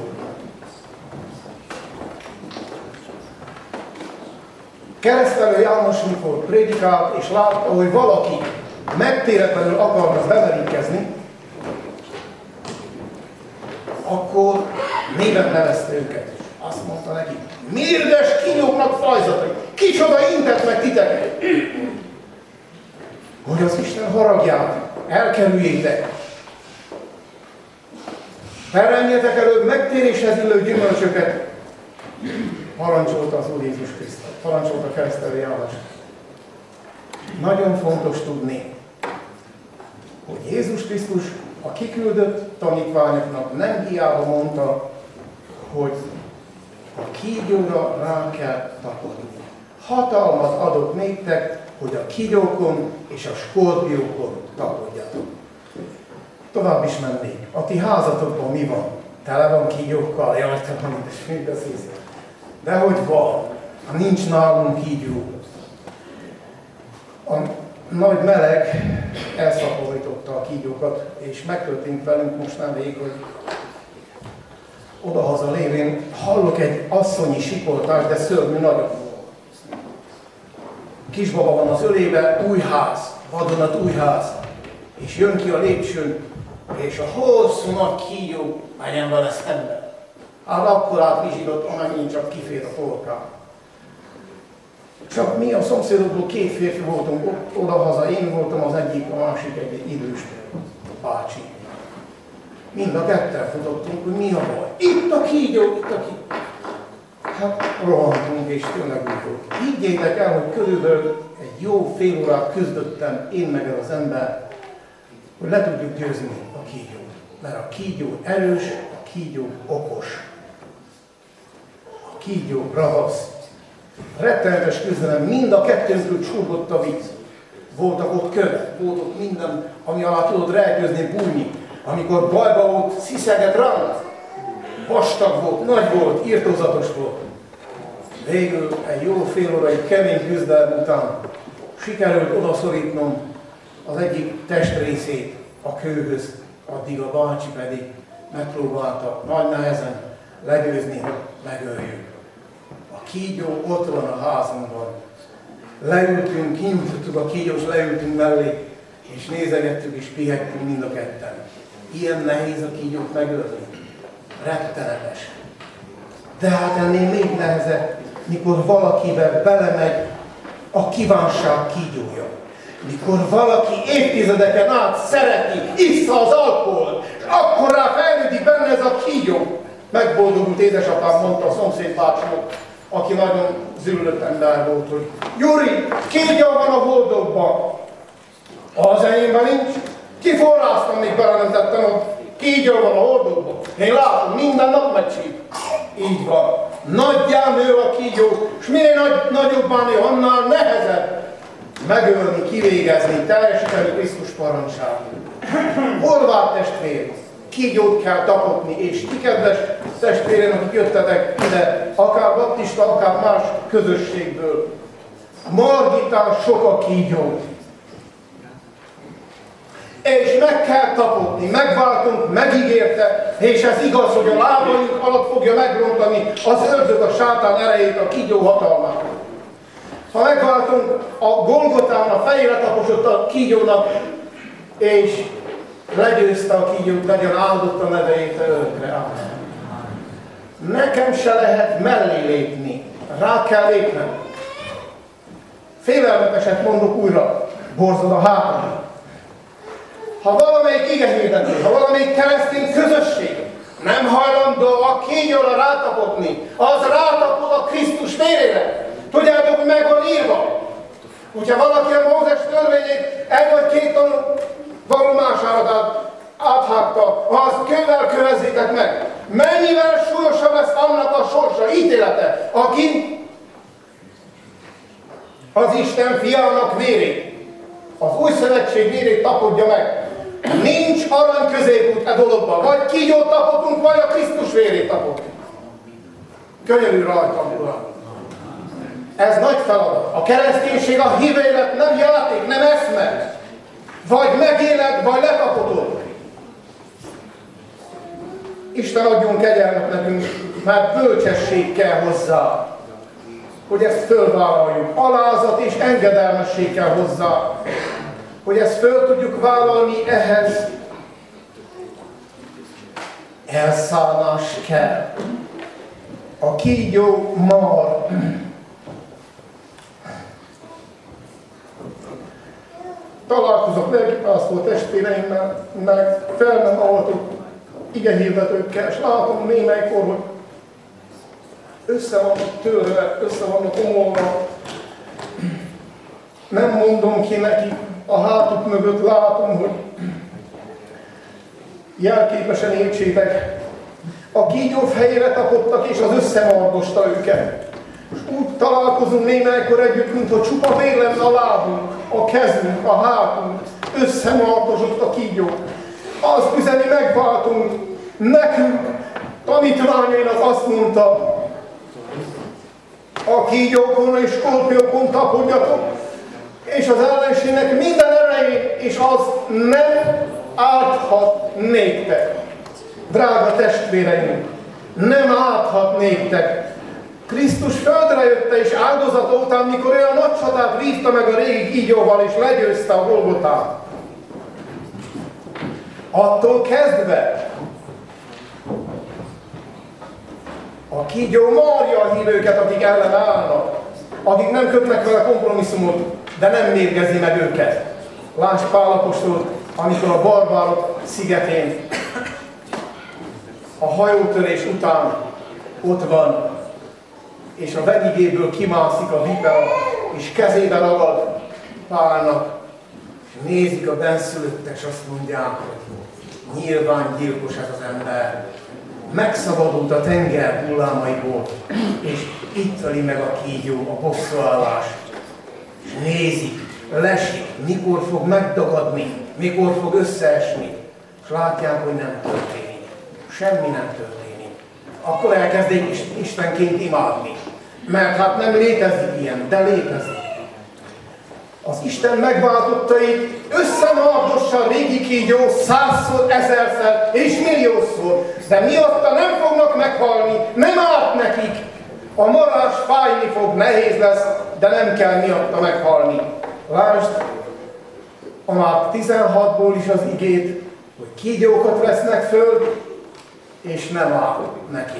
Keresztelő János, mikor prédikált és látta, hogy valaki megtéretlenül akarnak bemerítkezni, akkor néven nevezte őket. Azt mondta neki, mérges kígyóknak fajzatai, kicsoda intett meg titeket, hogy az Isten haragját elkerüljétek. Teremjetek elő megtéréshez illő gyümölcsöket, parancsolta az Úr Jézus Krisztus, parancsolta keresztelő János. Nagyon fontos tudni, hogy Jézus Krisztus a kiküldött tanítványoknak nem hiába mondta, hogy a kígyóra rá kell tapadni. Hatalmat adott néktek, hogy a kígyókon és a skorpiókon tapadjatok. Tovább is mennék. A ti házatokban mi van? Tele van kígyókkal? Jaj, te van, de mit beszélsz? Dehogy van. Nincs nálunk kígyó. A nagy meleg elszaporította a kígyókat, és megtörtént velünk most nemrég, hogy odahaza lévén hallok egy asszonyi sikoltást, de szörnyű nagyon. Kisbaba van az ölébe, új ház, vadonat új ház, és jön ki a lépcsőn, és a hosszú nagy kígyó menjen vele szembe. Hát akkor átvizsított, amennyit csak kifér a torkán. Csak mi a szomszédokból két férfi voltunk odahaza, én voltam az egyik, a másik egy idős bácsi. Mind a ketten futottunk, hogy mi a baj. Itt a kígyó, itt a kígyó. Hát rohantunk, és tényleg úgy volt. Higgyétek el, hogy körülbelül egy jó fél órát küzdöttem én meg az ember, hogy le tudjuk győzni a kígyót. Mert a kígyó erős, a kígyó okos. A kígyó ravasz. Rettenetes küzdelem, mind a kettőnkről csurgott a víz. Voltak ott kövek, volt ott minden, ami alá tudod rejtőzni, bújni. Amikor bajba volt, sziszegett ránk. Vastag volt, nagy volt, irtózatos volt. Végül egy jó fél órai kemény küzdelem után sikerült odaszorítnom az egyik testrészét a kőhöz, addig a bácsi pedig megpróbálta nagy nehezen legyőzni, hogy megöljük. A kígyó ott van a házunkban. Leültünk, kinyújtottuk a kígyós, leültünk mellé, És nézegettük és pihegtünk mind a ketten. Ilyen nehéz a kígyót megölni. Rettenetes. De hát ennél még nehezebb, mikor valakivel belemegy a kívánság kígyója. Mikor valaki évtizedeken át szereti, issza az alkoholt, és akkor rá fejlődik benne ez a kígyó. Megboldogult édesapám mondta a szomszéd bácsinak, aki nagyon züllött ember volt, hogy Gyuri, kígyó van a boldogban. Az enyémben nincs. Kiforráztam, még belementettem, hogy kígyó van a hordóban. Én látom, minden nap megcsíp. Így van. Nagyján nő a kígyó, és minél nagyobbá nő, annál nehezebb megölni, kivégezni, teljesíteni Krisztus parancsát. Horváth testvér, kígyót kell tapotni, és ti kedves testvérén, akik jöttetek ide, akár baptista, akár más közösségből. Margitán sok a kígyó. És meg kell tapotni, megváltunk, megígérte, és ez igaz, hogy a lábaink alatt fogja megrontani az ördög, a sátán erejét, a kígyó hatalmát. Ha megváltunk, a Golgotán a fejére taposott a kígyónak, és legyőzte a kígyót, legyen áldott a neveit örökre. Amen. Nekem se lehet mellé lépni, rá kell lépnem. Félelmeteset mondok újra, borzol a hátam. Ha valamelyik igehirdető, ha valamelyik keresztény közösség nem hajlandó a kígyóra rátapodni, az rátapod a Krisztus vérére. Tudjátok, hogy meg van írva? Hogyha valaki a Mózes törvényét egy vagy két tanú vallomására áthágta, az kővel kövezzétek meg. Mennyivel súlyosabb lesz annak a sorsa, ítélete, aki az Isten fiának vérét, az új szövetség vérét tapodja meg. Nincs arany középút e dologban. Vagy kígyót tapotunk, vagy a Krisztus vérét tapotunk. Könyörű rajtam, Uram. Ez nagy feladat. A kereszténység, a hívélet nem játék, nem eszme. Vagy megéled, vagy letapotod. Isten adjon kegyelmet nekünk, mert bölcsesség kell hozzá, hogy ezt fölvállaljuk. Alázat és engedelmesség kell hozzá, hogy ezt föl tudjuk vállalni, ehhez elszállás kell. A kígyó mar. Találkozok lelkipásztor testvéreimmel, meg fel nem avatott igehirdetőkkel, és látom némelykor, hogy össze vannak törve, össze vannak omolva. Nem mondom ki neki, a hátuk mögött látom, hogy jelképesen értsétek. A kígyó fejére tapottak, és az összemargosta őket. És úgy találkozunk némelykor együtt, mint hogy csupa vér lenne a lábunk, a kezünk, a hátunk, összemargosott a kígyó. Azt üzeni, megváltunk, nekünk, tanítványainak azt mondta, a kígyókon és skorpiókon tapodjatok, és az ellenségnek minden erejét, és az nem árthat néktek. Drága testvéreim, nem árthat néktek. Krisztus földre jötte és áldozata után, mikor olyan nagy csatát vívta meg a régi kígyóval, és legyőzte a Golgotát. Attól kezdve a kígyó marja a hívőket, akik ellen állnak, akik nem kötnek vele kompromisszumot, de nem mérgezi meg őket. Lásd Pál apostolt, amikor a barbárok szigetén a hajótörés után ott van, és a venyigéből kimászik a vipera, és kezébe ragad Pálnak, és nézik a benszülöttek, és azt mondják, hogy nyilván gyilkos ez az ember. Megszabadult a tenger hullámaiból, és itt öli meg a kígyó, a bosszúállás. És nézik, lesik, mikor fog megdagadni, mikor fog összeesni, és látják, hogy nem történik. Semmi nem történik. Akkor elkezdik Istenként imádni. Mert hát nem létezik ilyen, de létezik. Az Isten megváltottait összemargossa a régi kígyó 100-szor, 1000-szer és milliószor, de miatta nem fognak meghalni, nem árt nekik. A marás fájni fog, nehéz lesz, de nem kell miatta meghalni. Lásd, a Márk 16-ból is az igét, hogy kígyókat vesznek föl, és nem áll nekik.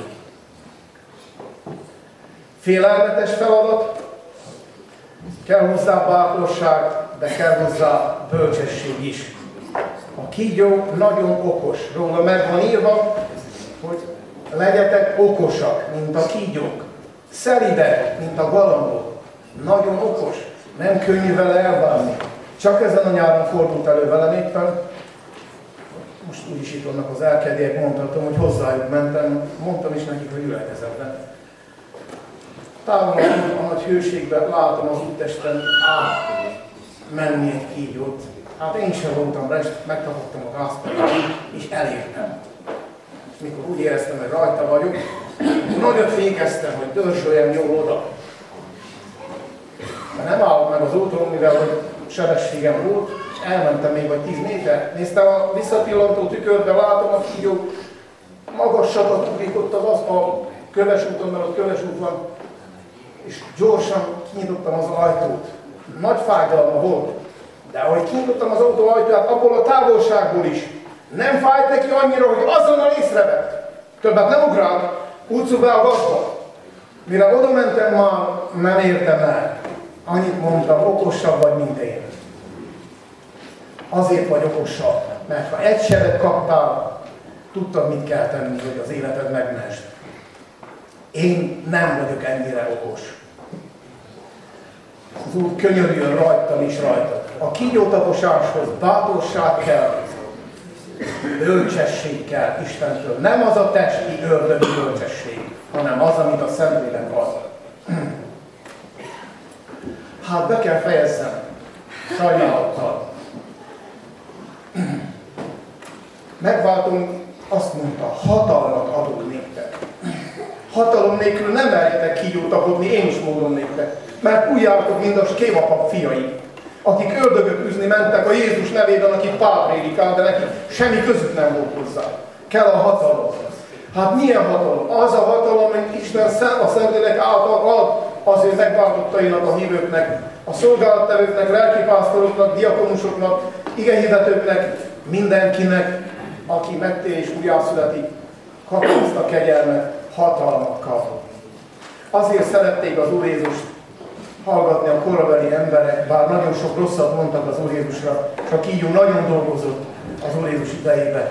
Félelmetes feladat, kell hozzá bátorság, de kell hozzá bölcsesség is. A kígyó nagyon okos. Róla meg van írva, hogy legyetek okosak, mint a kígyók. Szelidek, mint a galambok. Nagyon okos. Nem könnyű vele elbánni. Csak ezen a nyáron fordult elő velem éppen. Most úgyis itt vannak az elkedélyek, mondhatom, hogy hozzájuk mentem. Mondtam is nekik, hogy ülekezetben. Távol a nagy hőségben látom az úttesten menni egy kígyót. Hát én sem voltam rá, és megtapadtam a gázpedát, és elértem. És mikor úgy éreztem, hogy rajta vagyok, nagyot fékeztem, hogy dörzsöljem jól oda. De nem állt meg az úton, mivel hogy sebességem volt, és elmentem még vagy 10 méter. Néztem a visszapillantó tükörbe, látom a kígyó magasat ugrik ott a köves úton, mert ott köves út van, és gyorsan kinyitottam az ajtót. Nagy fájdalma volt, de ahogy kinyitottam az autó ajtóját, abból a távolságból is nem fájt neki annyira, hogy azonnal észrevett. Többet nem ugrált, útszú be a gazba. Mire oda mentem, már nem értem el. Annyit mondtam, okosabb vagy, mint én. Azért vagy okosabb, mert ha egy sebet kaptál, tudtad, mit kell tenni, hogy az életed megmesd. Én nem vagyok ennyire okos. Az Úr könyörüljön rajtam is rajtad. A kígyótaposáshoz bátorság kell, bölcsesség kell Istentől. Nem az a testi ördögi bölcsesség, hanem az, amit a Szentlélek ad. Hát be kell fejezzem, sajnálattal. Megváltunk, azt mondta, hatalmat adok néktek. Hatalom nélkül nem merjetek kígyót tapodni, én is mondom néktek. Mert úgy jártok, mint a skémapap fiai, akik ördögök üzni mentek a Jézus nevében, akik Pál prédikál, de nekik semmi közük nem volt hozzá. Kell a hatalom. Hát milyen hatalom? Az a hatalom, amit Isten a Szentlélek által ad az ő megváltottainak, a hívőknek, a szolgálattevőknek, lelkipásztoroknak, diakonusoknak, igehirdetőknek, mindenkinek, aki megtér és újjászületik, kapja azt a kegyelmet hatalmakkal. Azért szerették az Úr Jézust hallgatni a korabeli emberek, bár nagyon sok rosszat mondtak az Úr Jézusra, és a kígyó nagyon dolgozott az Úr Jézus idejében.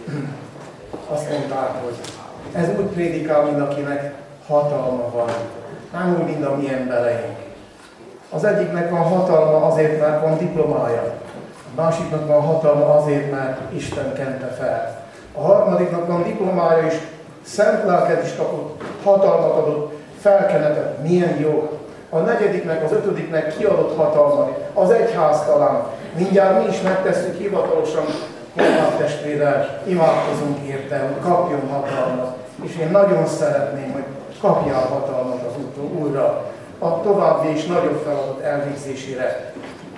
Azt mondták, hogy ez úgy prédikál, mint akinek hatalma van. Nem úgy, mint a mi embereink. Az egyiknek van hatalma azért, mert van diplomája. A másiknak van hatalma azért, mert Isten kente fel. A harmadiknak van diplomája is, szent lelket is kapott, hatalmat adott, felkenetett. Milyen jó. A negyediknek, az ötödiknek kiadott hatalmat, az egyház talán. Mindjárt mi is megtesszük hivatalosan, Horváth testvérrel, imádkozunk érte, hogy kapjon hatalmat. És én nagyon szeretném, hogy kapjál hatalmat az Úrra, a további és nagyobb feladat elvégzésére.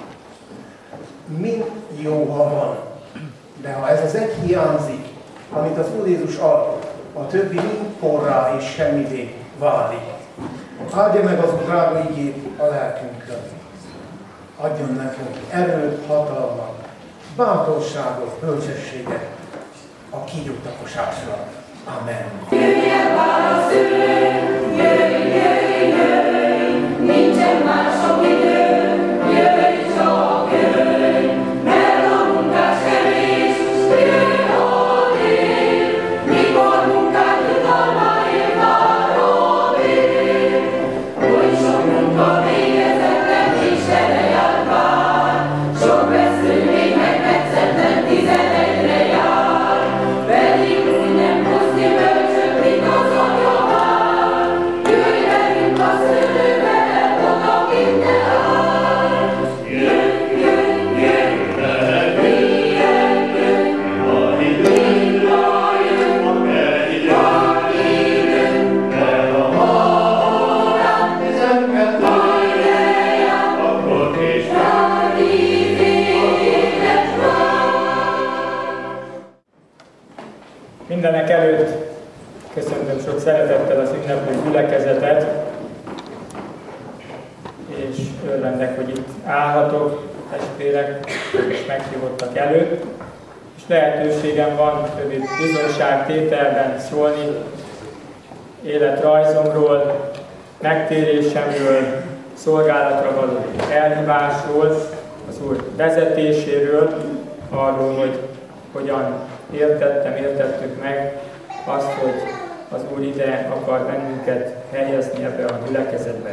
Mind jó, ha van, de ha ez az egy hiányzik, amit az Úr Jézus ad, a többi mind porrá és semmivé válik. Áldja meg az Úr drága igét a lelkünkön. Adjon nekünk erőt, hatalmat, bátorságot, bölcsességet a kígyótaposásra. Amen.
Jöjjön válasz, jöjj, jöjj, jöjj, nincsen már sok idő, jöjj, csak jöjj, mert a munkás kevés, jöjj odébb, mikor munkát jutalmáért várod ér. Oly sok munka végezetlen, és elejárt vár, sok vesző még megmetszetlen 11-re jár, pedig úgy nem puszti bölcsök, mint az Atya vár. Jöjj velünk a szőlőbe, oda kinte áll. Jöjj, jöjj, jöjj, milyen jöjj, van időnk, van időnk, ha órán, majd eljár, akkor később, rád ítélet vár.
Mindenek előtt köszöntöm sok szeretettel az ünneplő gyülekezetet, és örvendek, hogy itt állhatok, testvérek. testvérek és meghívottak előtt, és lehetőségem van rövid bizonyságtételben szólni életrajzomról, megtérésemről, szolgálatra való elhívásról, az Úr vezetéséről, arról, hogy hogyan értettük meg azt, hogy az Úr ide akar bennünket helyezni ebbe a gyülekezetbe.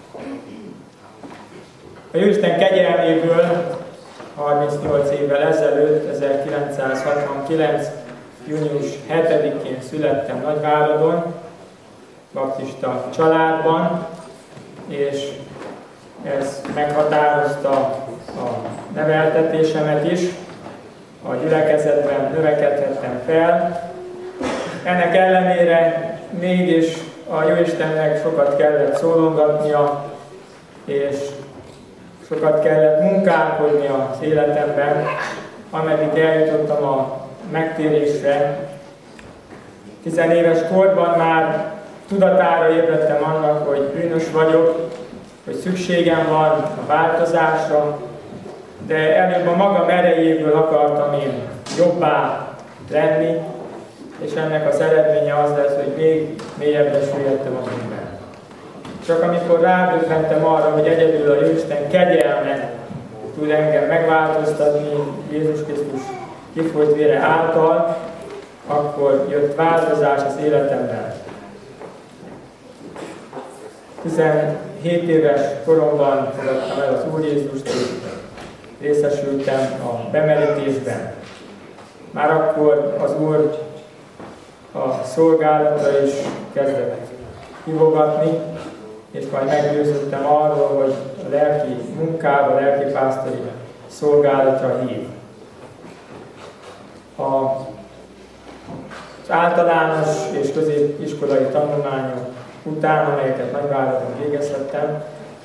A Jóisten kegyelméből 38 évvel ezelőtt, 1969. június 7-én születtem Nagyváradon, baptista családban, és ez meghatározta a neveltetésemet is. A gyülekezetben növekedhettem fel. Ennek ellenére mégis a Jóistennek sokat kellett szólongatnia, és sokat kellett munkálkodni az életemben, ameddig eljutottam a megtérésre. 10 éves korban már tudatára ébredtem annak, hogy bűnös vagyok, hogy szükségem van a változásra, de előbb a magam erejéből akartam én jobbá lenni, és ennek az eredménye az lesz, hogy még mélyebbre süllyedtem a bűnben. Csak amikor rádöbbentem arra, hogy egyedül a Jóisten kegyelme tud engem megváltoztatni Jézus Krisztus kifolyt vére által, akkor jött változás az életemben. 17 éves koromban fogadtam el az Úr Jézust, és részesültem a bemerítésben. Már akkor az Úr a szolgálatra is kezdett hívogatni, és majd meggyőződtem arról, hogy a lelki munkába, a lelki pásztori szolgálatra hív. Az általános és középiskolai tanulmányok után, amelyeket Nagyváradon végezhettem,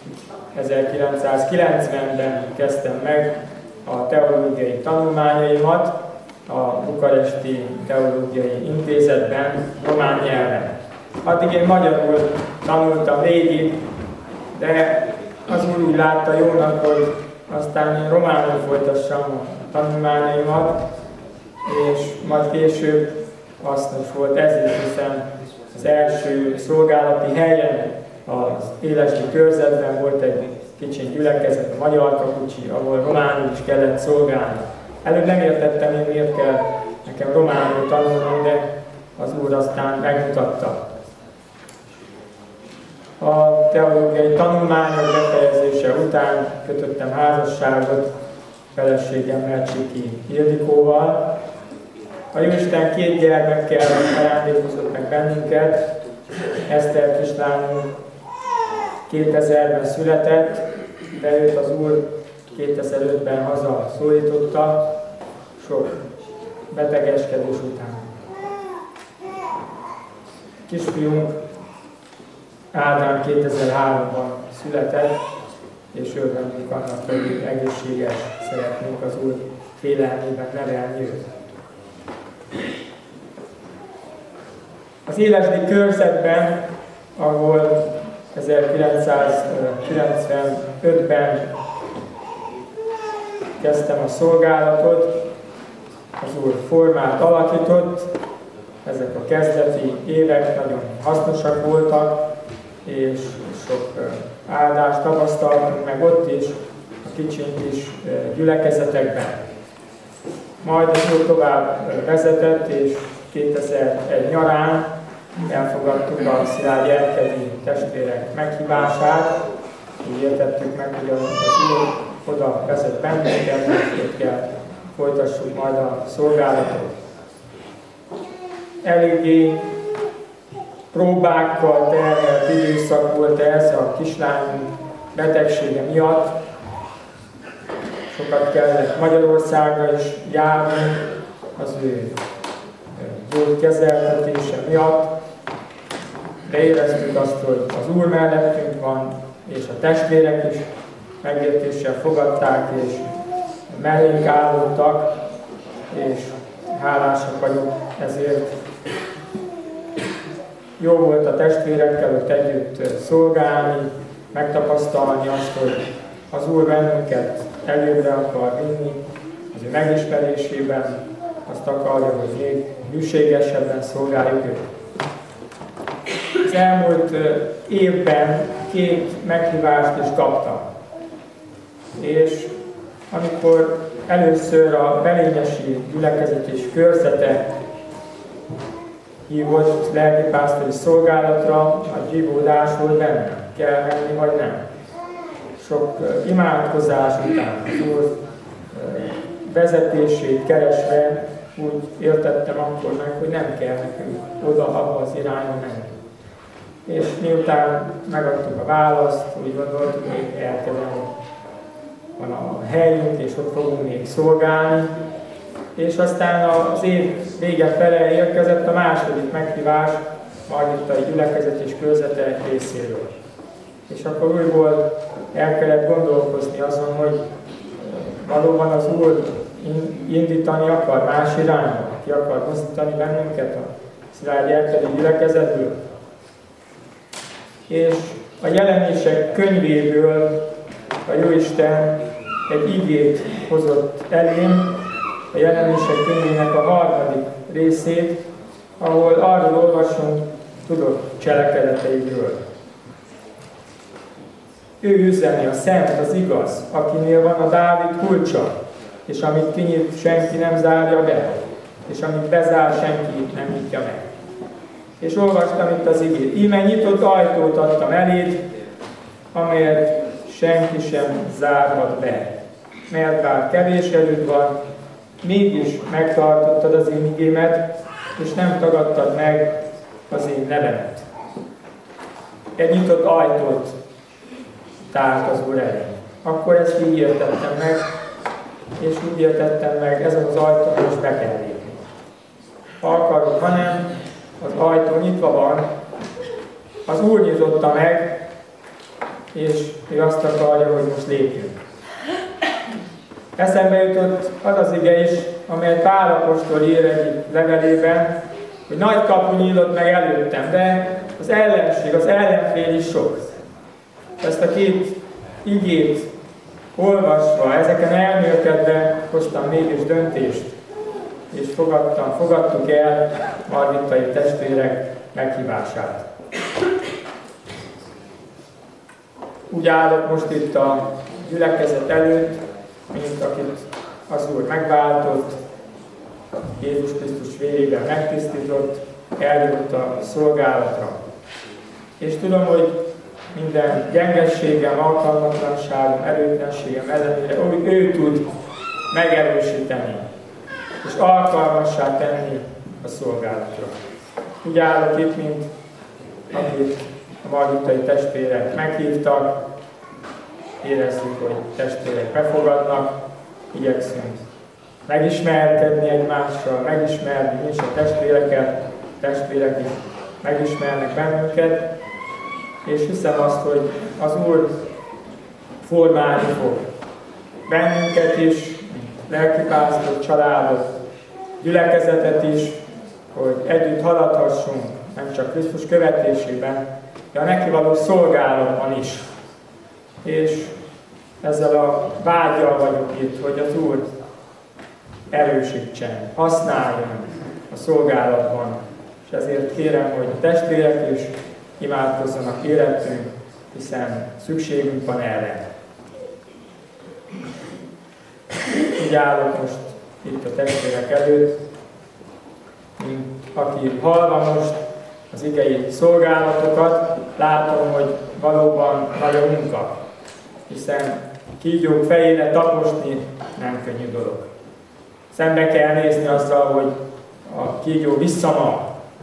1990-ben kezdtem meg a teológiai tanulmányaimat a Bukaresti Teológiai Intézetben, román nyelven. Addig én magyarul tanultam végig, de az Úr úgy látta jónak, hogy aztán én románul folytassam a tanulmányaimat, és majd később hasznos volt ez is, hiszen az első szolgálati helyen az élesdi körzetben volt egy kicsi gyülekezet, a Magyar Kapucsi, ahol románul is kellett szolgálni. Előbb nem értettem én, miért kell nekem románul tanulnom, de az Úr aztán megmutatta. A teológiai tanulmányok befejezése után kötöttem házasságot feleségemmel, Csiki Ildikóval. A Jóisten 2 gyermekkel ajándékozott meg bennünket. Eszter kislányunk 2000-ben született, de őt az Úr 2005-ben haza szólította, sok betegeskedés után. Kisfiunk Ádám 2003-ban született, és örvendünk annak, hogy egészséges, szeretnénk az Úr félelmében nevelni őt. Az élesdi körzetben, ahol 1995-ben kezdtem a szolgálatot, az Úr formát alakított, ezek a kezdeti évek nagyon hasznosak voltak, és sok áldást tapasztaltunk meg ott is, a kicsiny kis gyülekezetekben. Majd az Úr tovább vezetett, és 2001 nyarán elfogadtuk a Szilágyi Erkedi testvérek meghívását. Úgy értettük meg, hogy az Úr oda vezet bennünket, hogy kell folytassuk majd a szolgálatot. Eléggé próbákkal terhelt időszak volt ez a kislányunk betegsége miatt. Sokat kellett Magyarországra is járni az ő gyógykezeltetése miatt, de éreztük azt, hogy az Úr mellettünk van, és a testvérek is megértéssel fogadták, és mellénk állottak, és hálásak vagyok ezért. Jó volt a testvérekkel ott együtt szolgálni, megtapasztalni azt, hogy az Úr bennünket előbbre akar vinni, az ő megismerésében, azt akarja, hogy még hűségesebben szolgáljuk őt. Az elmúlt évben 2 meghívást is kaptam. És amikor először a Belényesi gyülekezet és körzete hívott lelkipásztori szolgálatra, a gyívódás volt bennem, kell menni vagy nem. Sok imádkozás után, az Úr vezetését keresve úgy értettem akkor meg, hogy nem kell nekünk oda, abba az irányba menni. És miután megadtuk a választ, úgy gondoltuk, hogy elkezdeni van a helyünk, és ott fogunk még szolgálni. És aztán az év vége fele érkezett a második meghívás Margittai gyülekezet és körzete részéről. És akkor újból el kellett gondolkozni azon, hogy valóban az Úr indítani akar más irányba, ki akar mozdítani bennünket a Szilárd Gyerkeli gyülekezetből. És a Jelenések könyvéből a Jóisten egy igét hozott elém, a Jelenések könyvének a 3. részét, ahol arról olvasunk tudott cselekedeteidről. Ő üzeni a szent, az igaz, akinél van a Dávid kulcsa, és amit kinyit, senki nem zárja be, és amit bezár, senki nem nyitja meg. És olvastam itt az igét. Íme nyitott ajtót adtam eléd, amelyet senki sem zárhat be. Mert bár kevés erőd van, mégis megtartottad az én igémet, és nem tagadtad meg az én nevemet. Egy nyitott ajtót tárt az Úr elé. Akkor ezt így értettem meg, és úgy értettem meg, ezen az ajtón most be kell lépni. Ha akarok, ha nem, az ajtó nyitva van, az Úr nyitotta meg, és ő azt akarja, hogy most lépjünk. Eszembe jutott az az ige is, amelyet Pál apostol ír egyik levelében, hogy nagy kapu nyílott meg előttem, de az ellenség, az ellenfél is sok. Ezt a 2 igét olvasva, ezeken elmélkedve hoztam mégis döntést, és fogadtuk el Margittai testvérek meghívását. Úgy állok most itt a gyülekezet előtt, mint akit az Úr megváltott, Jézus Krisztus vérében megtisztított, eljött a szolgálatra. És tudom, hogy minden gyengességem, alkalmatlanságom, erőtlenségem ellenére ő tud megerősíteni, és alkalmassá tenni a szolgálatra. Úgy állok itt, mint akit a margittai testvérek meghívtak, érezzük, hogy testvérek befogadnak, igyekszünk megismerkedni egymással, megismerni mi is a testvéreket, testvérek is megismernek bennünket, és hiszem azt, hogy az Úr formálni fog bennünket is, lelkipásztor családot, gyülekezetet is, hogy együtt haladhassunk, nem csak Krisztus követésében, de a neki való szolgálatban is. És ezzel a vággyal vagyok itt, hogy az Úr erősítsen, használjon a szolgálatban, és ezért kérem, hogy a testvérek is imádkozzanak érettünk, hiszen szükségünk van erre. Így állok most itt a testvérek előtt, mint aki hallva most az igei szolgálatokat, látom, hogy valóban nagy a munka, hiszen kígyók fejére taposni nem könnyű dolog. Szembe kell nézni azzal, hogy a kígyó visszamal.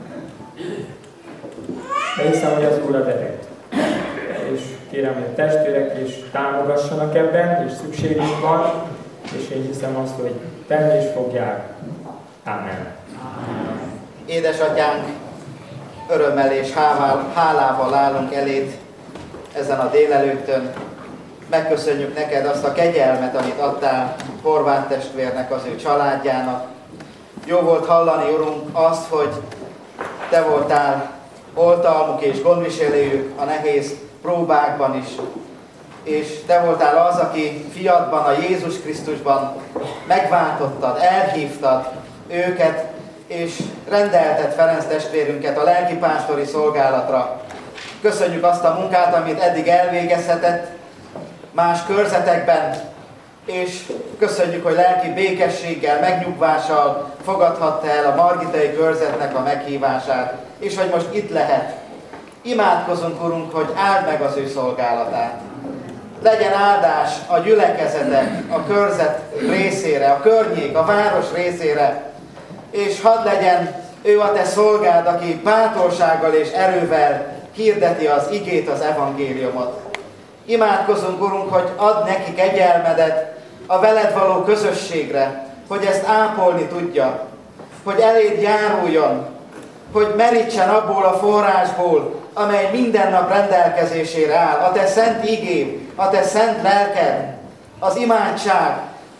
De hiszem, hogy az Úr ad erőt. És kérem, hogy a testvérek is támogassanak ebben, és szükségünk van, és én hiszem azt, hogy tenni is fogják. Amen.
Édesatyánk, örömmel és hálával állunk eléd ezen a délelőttön. Megköszönjük neked azt a kegyelmet, amit adtál Horváth testvérnek, az ő családjának. Jó volt hallani, Urunk, azt, hogy te voltál oltalmuk és gondviselőjük a nehéz próbákban is. és Te voltál az, aki fiadban, a Jézus Krisztusban megváltottad, elhívtad őket, és rendelted Ferenc testvérünket a lelkipásztori szolgálatra. Köszönjük azt a munkát, amit eddig elvégezhetett más körzetekben, és köszönjük, hogy lelki békességgel, megnyugvással fogadhatta el a margitai körzetnek a meghívását, és hogy most itt lehet. Imádkozunk, Urunk, hogy áld meg az ő szolgálatát. Legyen áldás a gyülekezetek, a körzet részére, a környék, a város részére, és hadd legyen ő a Te szolgád, aki bátorsággal és erővel hirdeti az igét, az evangéliumot. Imádkozunk, Urunk, hogy add neki kegyelmedet a veled való közösségre, hogy ezt ápolni tudja, hogy eléd járuljon, hogy merítsen abból a forrásból, amely minden nap rendelkezésére áll. A Te szent igéd, a Te szent lelked, az imádság,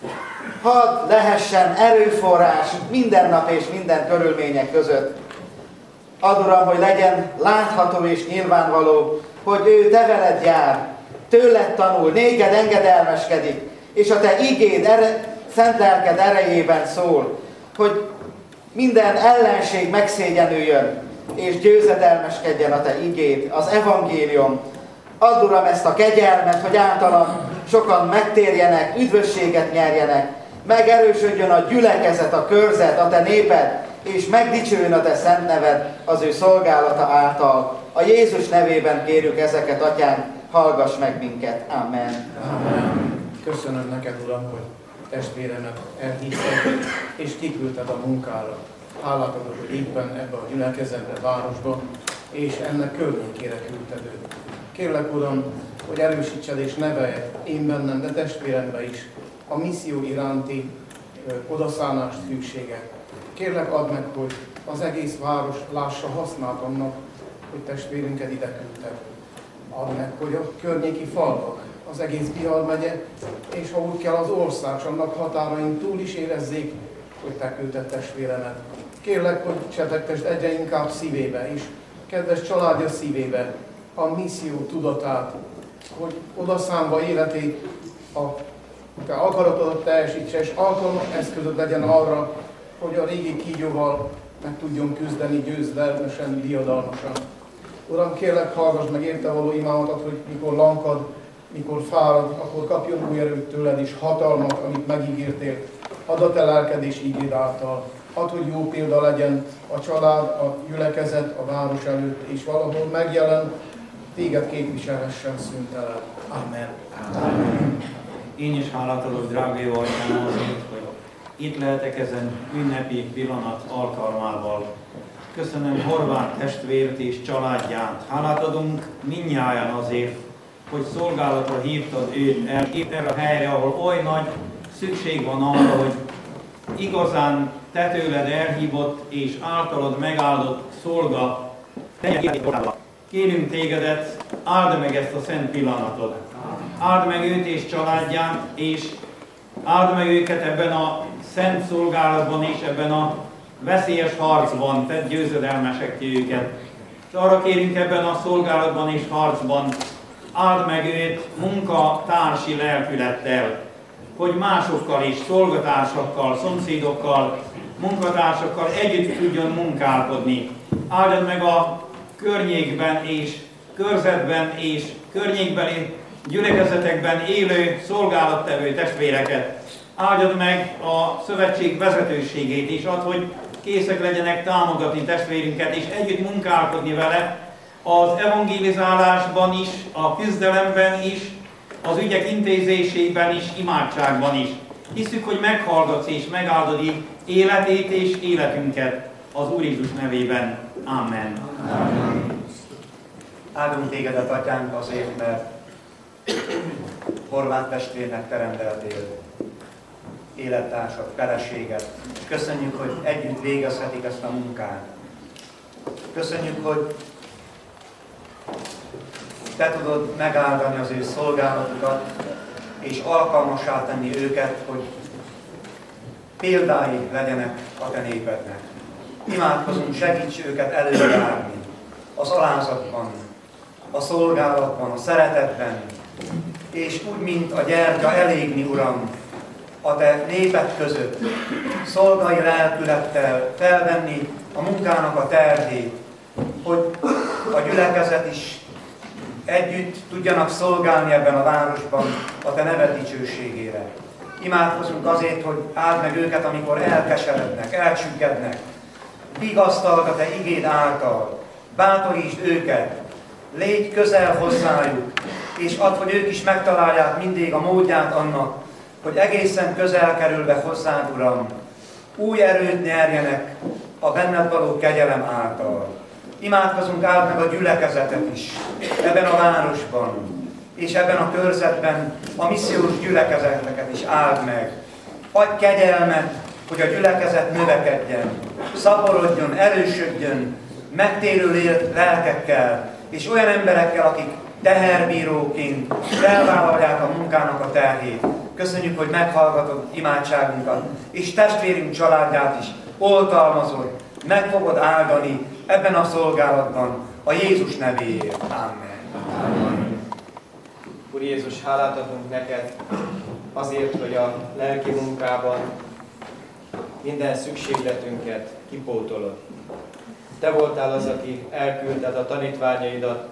hadd lehessen erőforrás minden nap és minden körülmények között. Add, Uram, hogy legyen látható és nyilvánvaló, hogy ő Te veled jár, tőled tanul, néged engedelmeskedik, és a Te igéd, szent lelked erejében szól, hogy minden ellenség megszégyenüljön, és győzedelmeskedjen a Te igéd, az evangélium. Add, Uram, ezt a kegyelmet, hogy általán sokan megtérjenek, üdvösséget nyerjenek, megerősödjön a gyülekezet, a körzet, a Te néped, és megdicsőjön a Te szent neved az ő szolgálata által. A Jézus nevében kérjük ezeket, Atyánk, hallgass meg minket. Amen.
Amen. Köszönöm neked, Uram, hogy testvéremet elhívtad, és kiküldted a munkára. Hálát adok, hogy éppen ebbe a gyülekezetbe, városba, és ennek környékére küldted őt. Kérlek, Uram, hogy erősítsed és nevelj én bennem, de testvérembe is a misszió iránti odaszánást, hűséget. Kérlek, add meg, hogy az egész város lássa hasznát annak, hogy testvérünket ide küldted. Add meg, hogy a környéki falvak, az egész Bihar megye, és ha úgy kell az ország, annak határain túl is érezzék, hogy Te küldted testvéremet. Kérlek, hogy csetegtesd egyre inkább szívébe is, kedves családja szívébe a misszió tudatát, hogy odaszámva életét a Te akaratodat teljesítse, és alkalmas eszközöd legyen arra, hogy a régi kígyóval meg tudjon küzdeni győzedelmesen, diadalmasan. Uram, kérlek, hallgass meg érte való imámatot, hogy mikor lankad, mikor fárad, akkor kapjon új erőt tőled is, hatalmat, amit megígértél. Add a Te lelked és ígéd által. Add, hogy jó példa legyen a család, a gyülekezet, a város előtt, és valahol megjelen, Téged képviselhessen szüntelen. Amen. Amen.
Én is hálát adok, drága jó Atyám, azért, hogy itt lehetek ezen ünnepi pillanat alkalmával. Köszönöm Horváth testvért és családját. Hálát adunk mindnyájan azért, hogy szolgálatra hívtad őt el, itt erre a helyre, ahol oly nagy szükség van arra, hogy igazán Te tőled elhívott és általad megáldott szolga kérünk Tégedet, áld meg ezt a szent pillanatot. Áld meg őt és családját, és áld meg őket ebben a szent szolgálatban és ebben a veszélyes harcban, tedd győzedelmesek ki őket. És arra kérünk ebben a szolgálatban és harcban, áld meg őt munkatársi lelkülettel, hogy másokkal is, szolgatársakkal, szomszédokkal, munkatársakkal együtt tudjon munkálkodni. Áldjad meg a környékben és körzetben és környékbeli gyülekezetekben élő szolgálattevő testvéreket. Áldjad meg a szövetség vezetőségét is, add, hogy készek legyenek támogatni testvérünket és együtt munkálkodni vele az evangélizálásban is, a küzdelemben is, az ügyek intézésében is, imádságban is. Hiszük, hogy meghallgatsz és megáldod életét és életünket az Úr Jézus nevében. Amen.
Amen. Áldunk Tégedet, Atyánk, azért, mert Horváth testvérnek Te rendeltél élettársat, feleséget. És köszönjük, hogy együtt végezhetik ezt a munkát. Köszönjük, hogy Te tudod megáldani az ő szolgálatukat, és alkalmassá tenni őket, hogy példái legyenek a Te népednek. Imádkozunk, segíts őket előjárni az alázatban, a szolgálatban, a szeretetben, és úgy, mint a gyertya elégni, Uram, a Te néped között, szolgai lelkülettel felvenni a munkának a terhét, hogy a gyülekezet is együtt tudjanak szolgálni ebben a városban a Te neved dicsőségére. Imádkozunk azért, hogy áld meg őket, amikor elkeserednek, elcsüggednek. Vigasztalk a Te igéd által, bátorítsd őket, légy közel hozzájuk, és add, hogy ők is megtalálják mindig a módját annak, hogy egészen közel kerülve hozzád, Uram, új erőt nyerjenek a benned való kegyelem által. Imádkozunk, áld meg a gyülekezetet is ebben a városban, és ebben a körzetben a missziós gyülekezeteket is áld meg. Adj kegyelmet, hogy a gyülekezet növekedjen, szaporodjon, erősödjön, megtérő lelkekkel, és olyan emberekkel, akik teherbíróként felvállalják a munkának a terhét. Köszönjük, hogy meghallgatod imádságunkat, és testvérünk családját is oltalmazod, meg fogod áldani ebben a szolgálatban a Jézus nevéért. Amen.
Úr Jézus, hálát adunk neked azért, hogy a lelki munkában minden szükségletünket kipótolod. Te voltál az, aki elküldted a tanítványaidat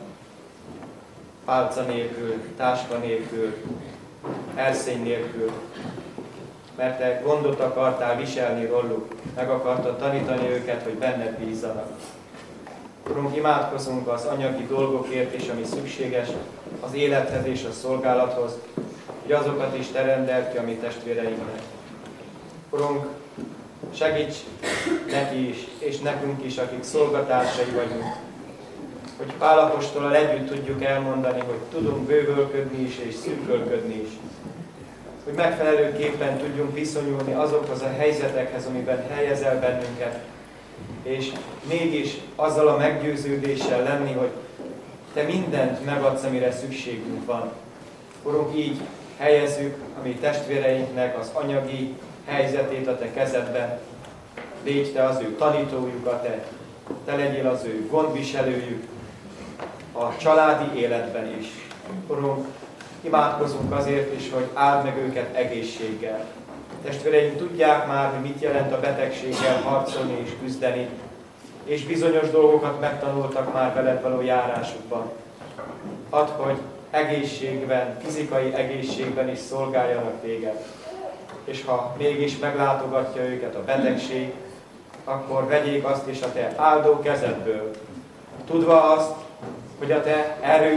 pálca nélkül, táska nélkül, erszény nélkül, mert te gondot akartál viselni róluk, meg akartad tanítani őket, hogy benned bízzanak. Urunk, imádkozunk az anyagi dolgokért is, ami szükséges az élethez és a szolgálathoz, hogy azokat is te rendeld ki a mi testvéreinknek. Urunk, segíts neki is, és nekünk is, akik szolgatársai vagyunk, hogy Pál apostolal együtt tudjuk elmondani, hogy tudunk bővölködni is, és szűkölködni is. Hogy megfelelőképpen tudjunk viszonyulni azokhoz a helyzetekhez, amiben helyezel bennünket, és mégis azzal a meggyőződéssel lenni, hogy te mindent megadsz, amire szükségünk van. Urunk, így helyezzük a mi testvéreinknek az anyagi helyzetét a te kezedben. Légy te az ő tanítójuk, te legyél az ő gondviselőjük a családi életben is. Urunk, imádkozunk azért is, hogy áld meg őket egészséggel. Testvéreink tudják már, hogy mit jelent a betegséggel harcolni és küzdeni, és bizonyos dolgokat megtanultak már veled való járásukban. Add, hogy egészségben, fizikai egészségben is szolgáljanak téged. És ha mégis meglátogatja őket a betegség, akkor vegyék azt is a te áldó kezedből, tudva azt, hogy a te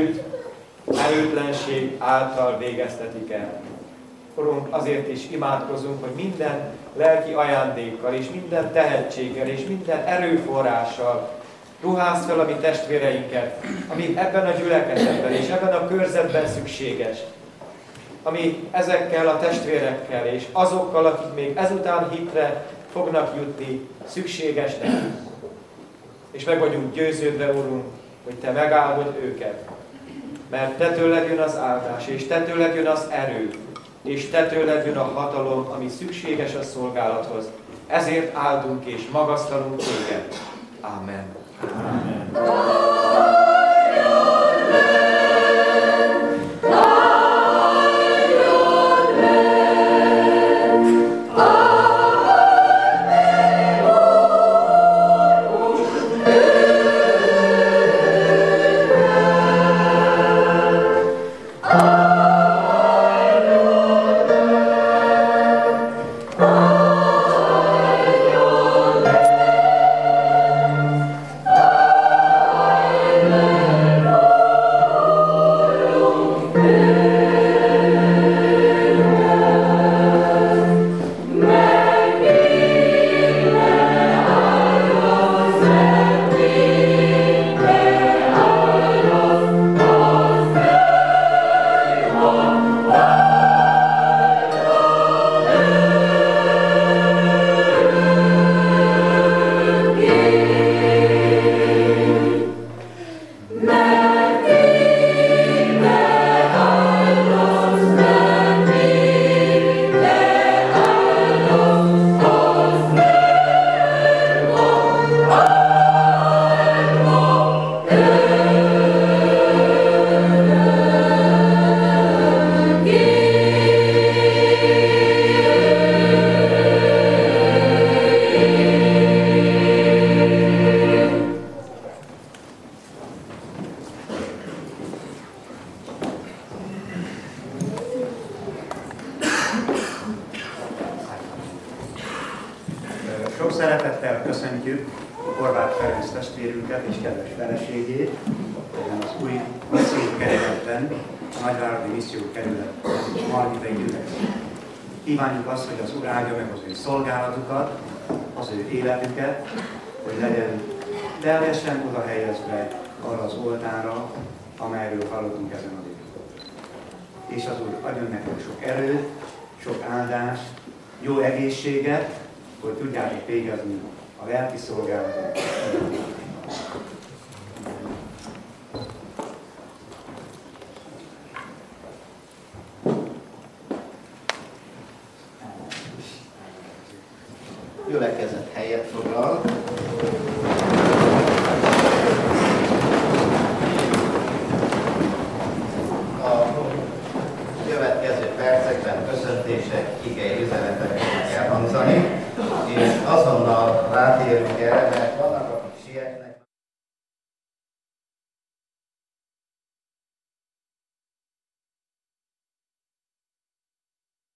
erőtlenség által végeztetik el. Urunk, azért is imádkozunk, hogy minden lelki ajándékkal, és minden tehetséggel, és minden erőforrással ruházd fel a mi testvéreinket, ami ebben a gyülekezetben és ebben a körzetben szükséges. Ami ezekkel a testvérekkel és azokkal, akik még ezután hitre fognak jutni, szükséges nekünk. És meg vagyunk győződve, Urunk, hogy te megáldod őket, mert te tőled jön az áldás, és te tőled jön az erő, és te tőled jön a hatalom, ami szükséges a szolgálathoz. Ezért áldunk és magasztalunk téged. Amen. Amen.
szeretettel köszöntjük Horváth Ferenc testvérünket és kedves feleségét, ezen az új missziókerületben, a Nagyváradi Missziókerület Margitai gyülekezetben. Kívánjuk azt, hogy az Úr áldja meg az ő szolgálatukat, az ő életüket, hogy legyen teljesen oda helyezve arra az oltára, amelyről hallottunk ezen a délután. És az Úr adjon nekünk sok erőt, sok áldást, jó egészséget, hogy tudjátok végezni a lelki szolgálatot.
Gyülekezet helyet foglal. A következő percekben köszöntések, igei üzenetek fognak elhangzani, és azonnal rátérünk erre, mert vannak